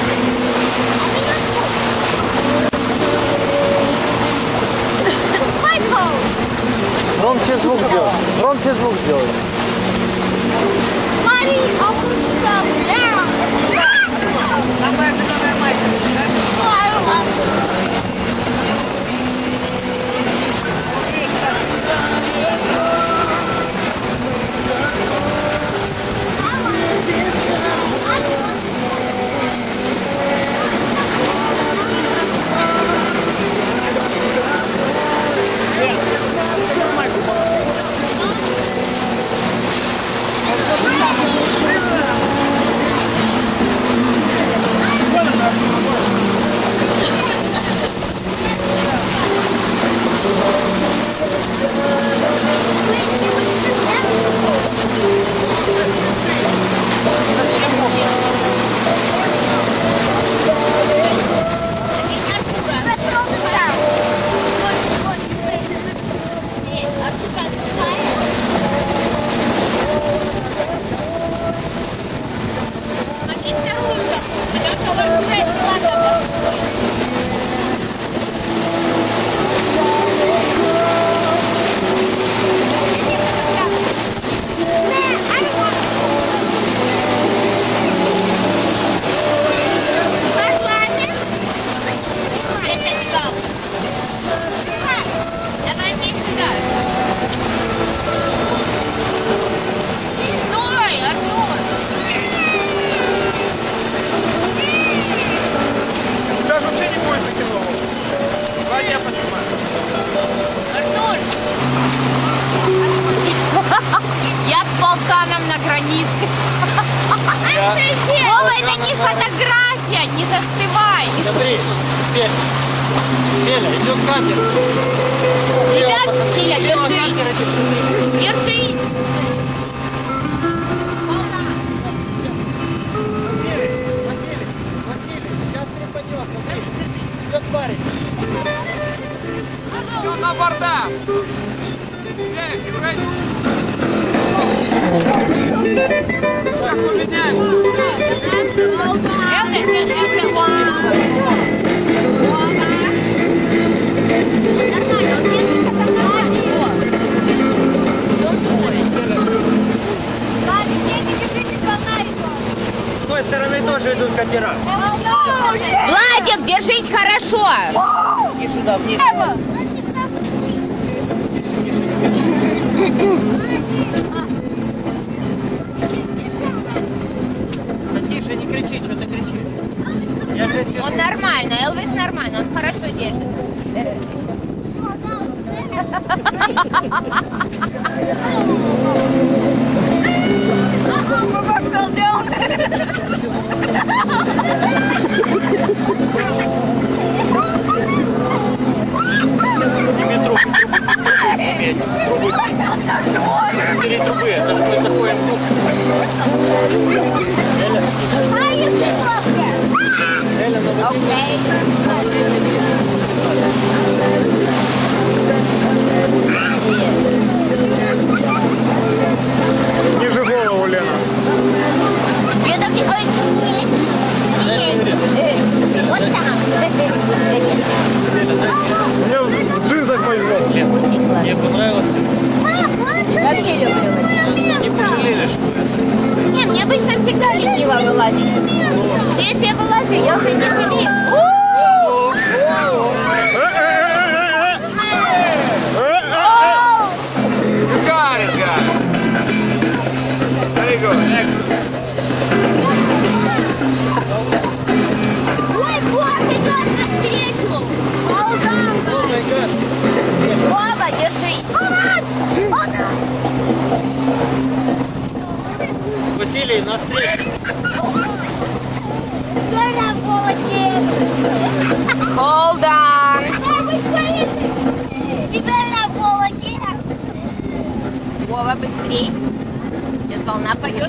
Майкл! Громче звук сделай. Громче звук сделай. Buddy, almost fell down. Самая зеленая майка, на границе. Вова, это не фотография, не застывай. Смотри, Феля, Феля, идет катер. Ребят, Феля, держись. Держись. На борда! Сейчас поменяемся. Элвис, держи секунду. Нормально, он держится нормально. С той стороны тоже идут катера. Владик, держись хорошо. И сюда, вниз. Да тише, не кричи, что ты кричишь? Я кричу. Он нормально, Элвис нормально, он хорошо держит. Сними трубу, трубу, трубу сними. Четыре трубы, это же мы заходим в трубу. Эля, Эля, ну Ниже голову, Лена. Вот там. У меня в джинсах пойдет. мне понравилось. Я не люблю. Не пожалели, что это. Не, мне обычно всегда лениво вылазить. Если я вылазю, я уже не жалею. You got it, guys. There you go. Next. Ой, Бог идет навстречу. Вова, держи. Василий, навстречу. Hold on. Вова, быстрей. Сейчас волна пойдет.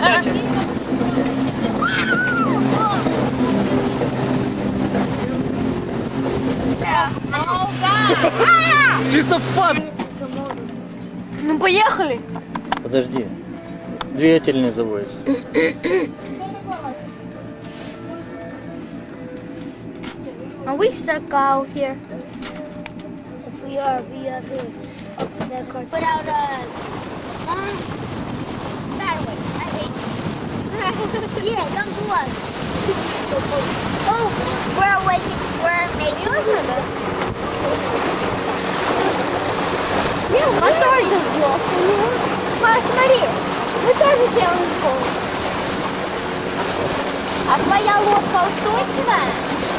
Чисто фан. Ну, поехали. Подожди. Двигатель не заводится. Are we stuck out here? If we are, we are there. Okay, that car. Put out a... Battery. I hate you. Yeah, come to us. Oh, we're waiting. We're making... Yeah, мы тоже делаем. Посмотри, мы тоже делаем пол. А твоя лодка устойчивая?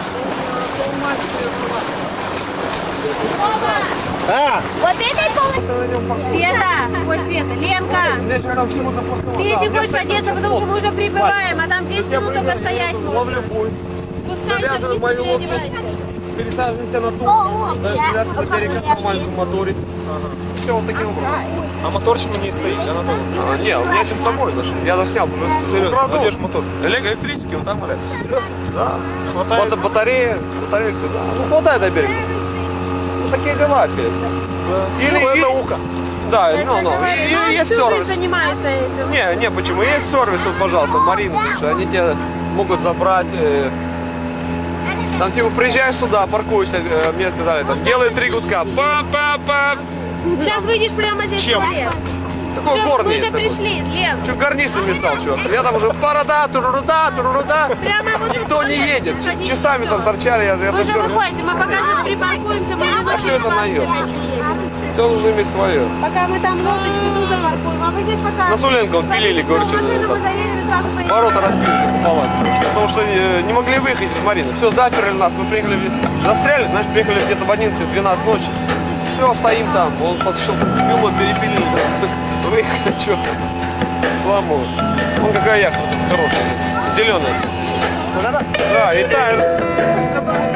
А! Вот этой полностью. Света, ой, Света, Ленка, ты если хочешь одеться, потому что мы уже прибываем, а там десять минут только стоять можно. Спускайся, Завязываем мою лодку. Пересаживаемся на ту. О, Завязываем на берег на маленьком моторе. Все вот таким образом. А моторчик на ней стоит, Анатолий? А, не, у меня сейчас с собой даже. Я заснял уже. Серьезно, ну, где же мотор? Электрический, вот там валяется. Серьезно? Да. Хватает? Бата- батарея, батарея, да. Ну, хватает до берега. Ну, такие дела, Феликс. Да. Или Всё или- это ухо. Да, Я ну, тебе ну. говорю, И- мама Или есть всю жизнь сервис. занимается этим. Не, не, почему? Есть сервис, вот, пожалуйста, Марина пишет. Они тебе могут забрать. э, Там, типа, приезжаешь сюда, паркуйся, э, мне сказали, там, делай три гудка. Па-па-па. Сейчас выйдешь прямо здесь в Чем? туалет. Такой Всё, горный мы есть уже такой. пришли, Лен. Чё, гарнистом не стал, чувак. Я там уже парада, туруруда, туруруда. Прямо вот Никто тут не туалет, едет. сходите, Часами всё. там торчали. Я, я Вы же просто- выходите, мы пока сейчас припаркуемся, мы минут А что это через наешь? двадцать. Все нужно иметь свое. Пока мы там лодочку ту запаркуем, а вы здесь пока... На Суленко он пилили, Садитесь в короче, машину, так. мы заедем и сразу поедем. Ворота разбили пополам. Потому что э, не могли выехать из Марины. Все, заперли нас. Мы приехали, в- застряли, значит, приехали где-то в одиннадцать-двенадцать ночи. Все, стоим там. Он пошел, пилот перепилил. Выехали, что? Слава. Вон какая яхта тут хорошая. Зеленая. Да, и та.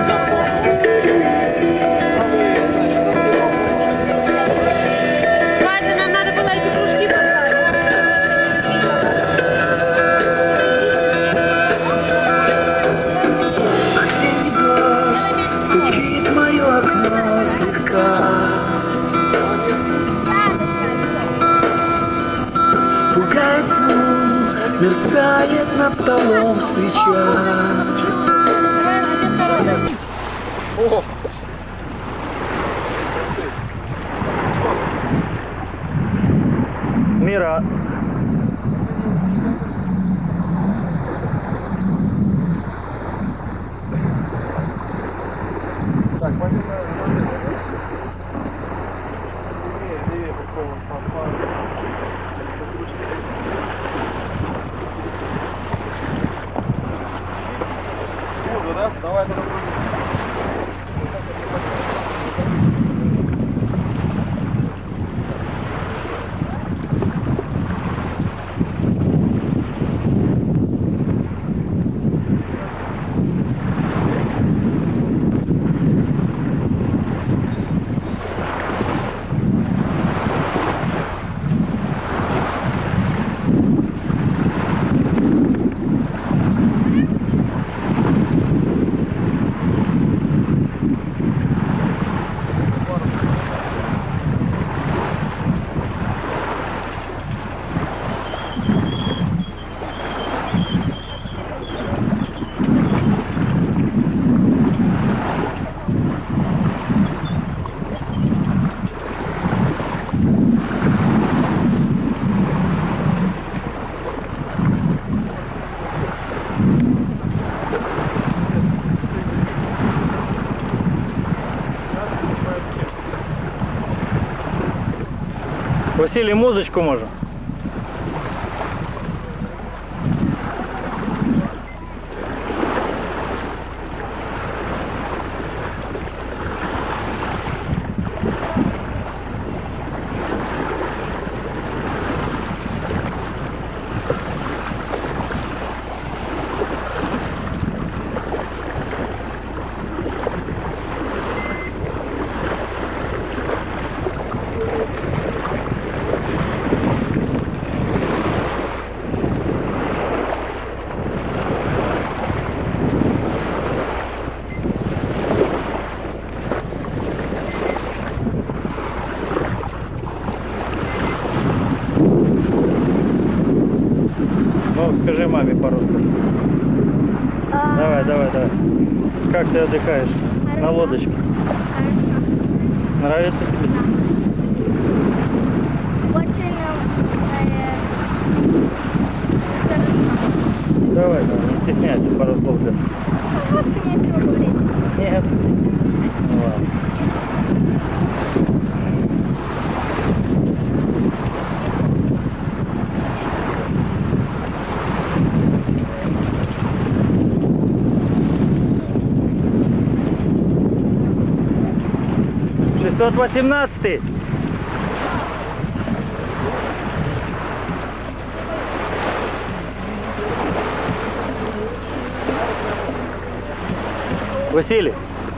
Вася, нам надо было эти кружки Стучит мое окно слегка, пугает тьму, мерцает над столом свеча. О! Мира. Давай тогда. Василий, музычку можно? Скажи маме пару слов. А, Давай, давай, давай. Как ты отдыхаешь? На лодочке. Нравится тебе? Очень э, Давай, давай, не стесняйся, пару слов. Да. больше нечего говорить. Нет. Ну ладно. шестьсот восемнадцатый. Василий.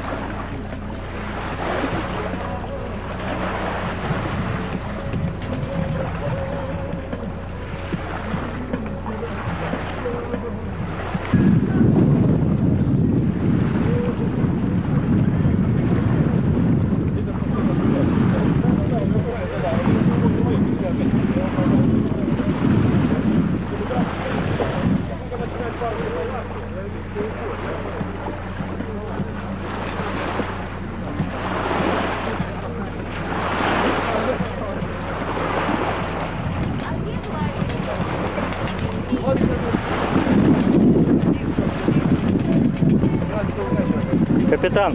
Капитан.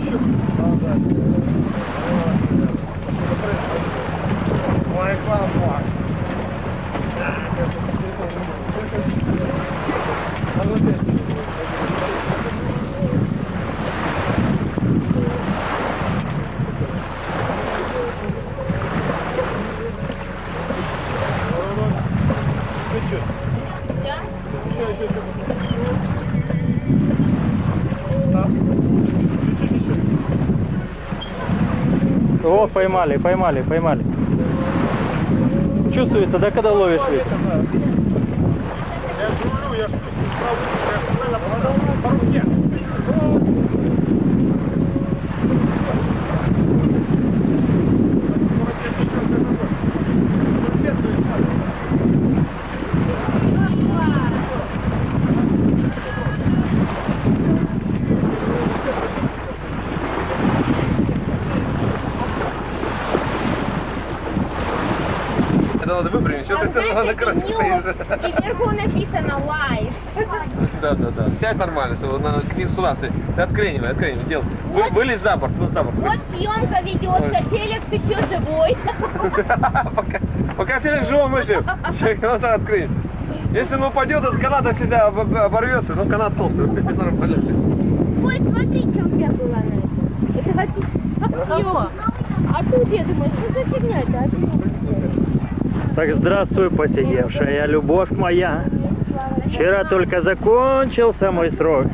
О, поймали, поймали, поймали. Чувствуется, да, когда ловишь ветер? Я же рулю, я же чувствую правую, по руке. Это надо выпрямить, что ты Знаете, на краю это стоишь. news, и вверху написано live. Да, да, да. Сядь нормально, все, на, к ним сюда, ты, ты откренивай, откренивай, делай. Вы, Вот. вылезь за борт, ну за борт. Вот съемка ведется, Феликс еще живой. пока, пока Феликс живой, мы жив. Человек надо открыть. Если он упадет, от каната всегда об- оборвется, но канат толстый, нормально. Ой, смотри, что у тебя было на этом. Это вот съемка. А тут, я думаю, что за фигня это? А ты- Так, здравствуй, посидевшая любовь моя. Вчера только закончился мой срок.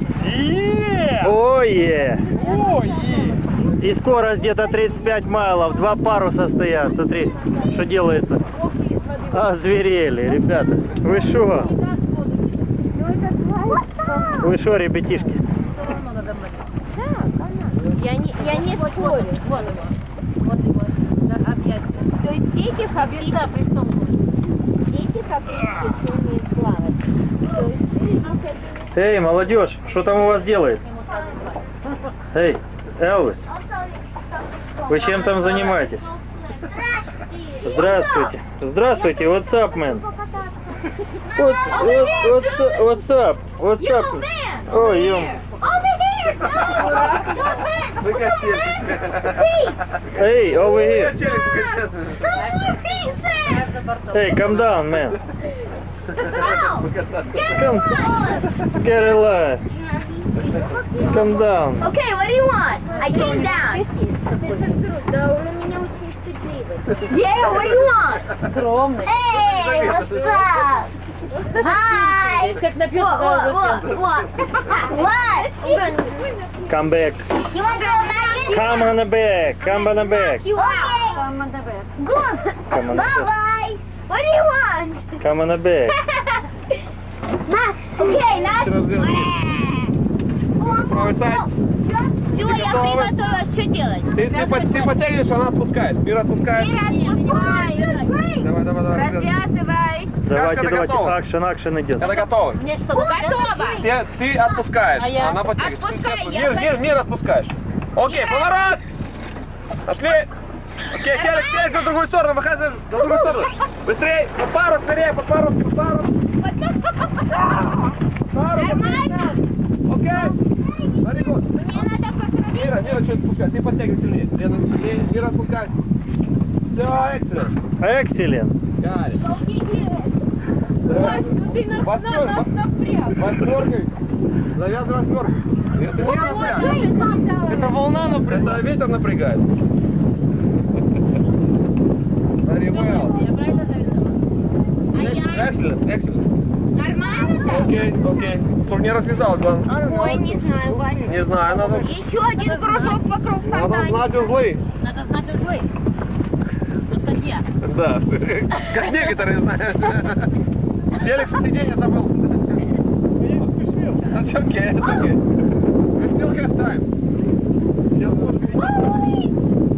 Ое! И скорость где-то тридцать пять майлов. Два паруса стоят. Смотри, что делается. Озверели, ребята. Вы шо? Вы шо, ребятишки? Я не, я не спорю. Вот его. Вот его. На объятия. То есть эти хабриты, эти хабриты умеют плавать. То есть ты Эй, молодежь, что там у вас делается? Эй, Элвис, вы чем там занимаетесь? Здравствуйте. Здравствуйте, what's up, man? What, what, what's, what's up? What's up? Oh, you. over here! No! Вы качели. Hey, over here. Качели, качели. No more things! Hey, calm down, man. Come, get alive. Calm down. Okay, what do you want? I came down. Yeah, what do you want? Hey, what's up? Hi. What, what, what, what? What? Come back. You want to go back? Come on the back. Come on the back. You okay? Come on the back. Good. Come on the back. Bye-bye. What do you want? Come on the back. Max, okay, Max. Все, я приготовилась, что делать? Ты, ты, по- ты потягиваешь, она отпускает. Мира отпускает. Мира, отпускай. Давай, давай, давай. Развязывай. Давайте, это давайте. готово. Акшен, акшен идет. Это готово. Мне что, готово? Ты, ты отпускаешь, А я? она потягивает. Отпускай, Ты- я Мир, мир, мир отпускаешь. Окей, поворот! Пошли! Окей, Феликс, Феликс, на другую сторону, выходи на другую сторону. Быстрее, по пару, скорее, по пару, по пару. Пару, окей. Very good. Мира, Мира, что отпускай? Ты подтягивай сильнее. Лена, не, не распускай. Все, excellent. Excellent. Got it. Восьмеркой. Восьмеркой. Завязывай восьмеркой. Это не напряг. Это волна напрягает. Это ветер напрягает. Very well. Excellent, excellent. Нормально? Окей, окей. Чтобы не развязалось, главное. Ой, не знаю, Вася. Не знаю, надо, Еще один кружок вокруг надо фонтанчика. знать узлы. Надо знать узлы. Вот как я. Да, как некоторые знают. Феликс сиденье забыл. That's okay, it's okay. We still have time. Сейчас можешь перейти.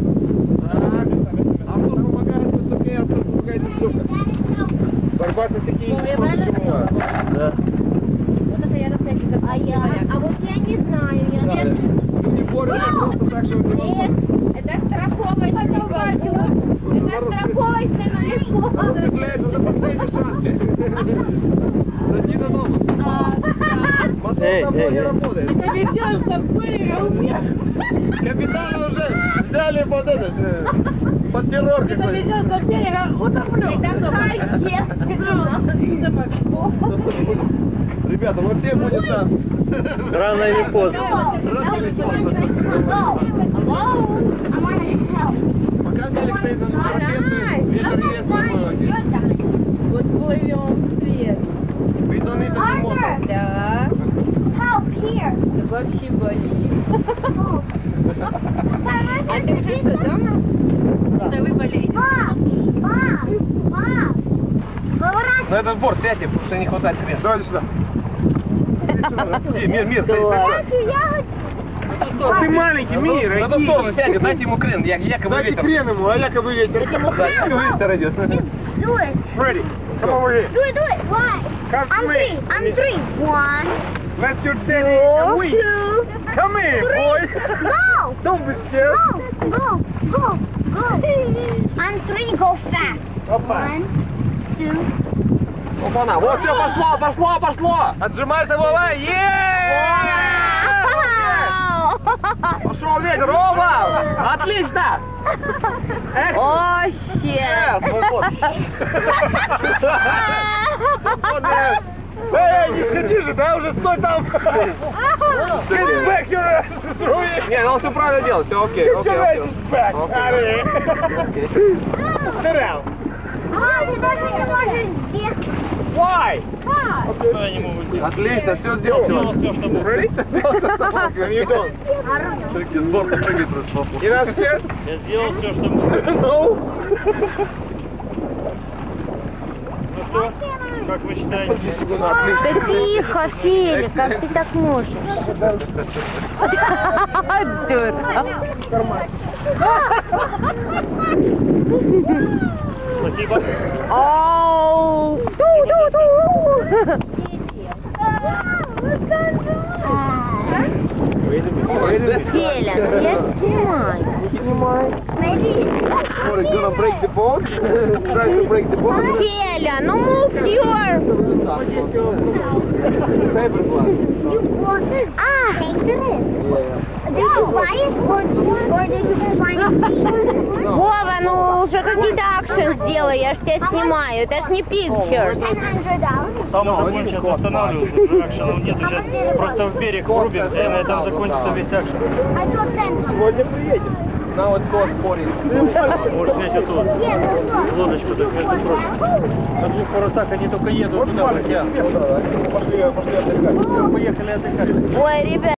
Так. Артур помогает, it's okay, Артур помогает штука. Борьба со стихией. Да. Вот это я на всякий случай. А я? А вот я не знаю. Я Да. Люди борются просто так, что Нет, это страховочный номер. Это страховочный номер. цепляется за последний шанс. Зайди на новую. Мотор Эй, давно эй, не эй. работает. Капитана уже взяли под этот, э, под террор какой-то. Ребята, мы все будем там. Рано или поздно. Пока Феликс стоит на ракеты, ветер есть немного. Вот плывем свет. We don't need any more. Да. Это вообще болит. А ты уже что, дома? Да вы болеете. На этот борт сядьте, потому что не хватает места. Давай сюда. Иди, Мир, Мир, стоит, стоит. Ты маленький, Мир, На ту сторону сядьте, дайте ему крен, я- якобы Дайте ветер. крен ему, а якобы ветер. Да, якобы ветер идет. Do it. Ready? Come over here. Do it, do it. Why? Come On to three. me. On three. One, Let your daddy and we. two, Come here, boy. go. Don't be scared. Go, go, go, go. On three, go fast. Опа. One, two. Опа-на, вот все, пошло, пошло, пошло. Отжимайся, голова. Пошел ветер, оба! Отлично! Вообще. Yes, вот, вот. Эй, не сходи же, да, уже стой там. Get back your ass. Не, ну он все правильно делает, все окей, Get окей, your окей. ass back. Out of here. Sit down. А, ты даже не можешь сделать. Why? Отлично, все сделал. Ready? You done. С борта прыгает просто. You not scared? Я сделал все, что мог. No. Ну что, как вы считаете? Да тихо, Фелик, как ты так можешь? Дура. Спасибо. Оу. Ду-ду-ду. Феля, ну я ж снимаю. What, gonna break the boat? Try to break the boat? Феля, ну move your... Paperglass. Ah, dangerous. Did you buy it or, or did you find it? Вова, ну уже какие-то акшн сделай, я ж тебя снимаю, это ж не pictures. ten hundred dollars. Там уже будем сейчас останавливаться, уже акшенов нет, уже просто в берег рубимся, и на этом закончится весь акшен. I thought ten. Сегодня приедем. Now it costs forty. Может, снять эту лодочку, так между прочим. На двух парусах они только едут туда, друзья. Пошли, пошли отдыхать. Поехали отдыхать. Ой, ребят.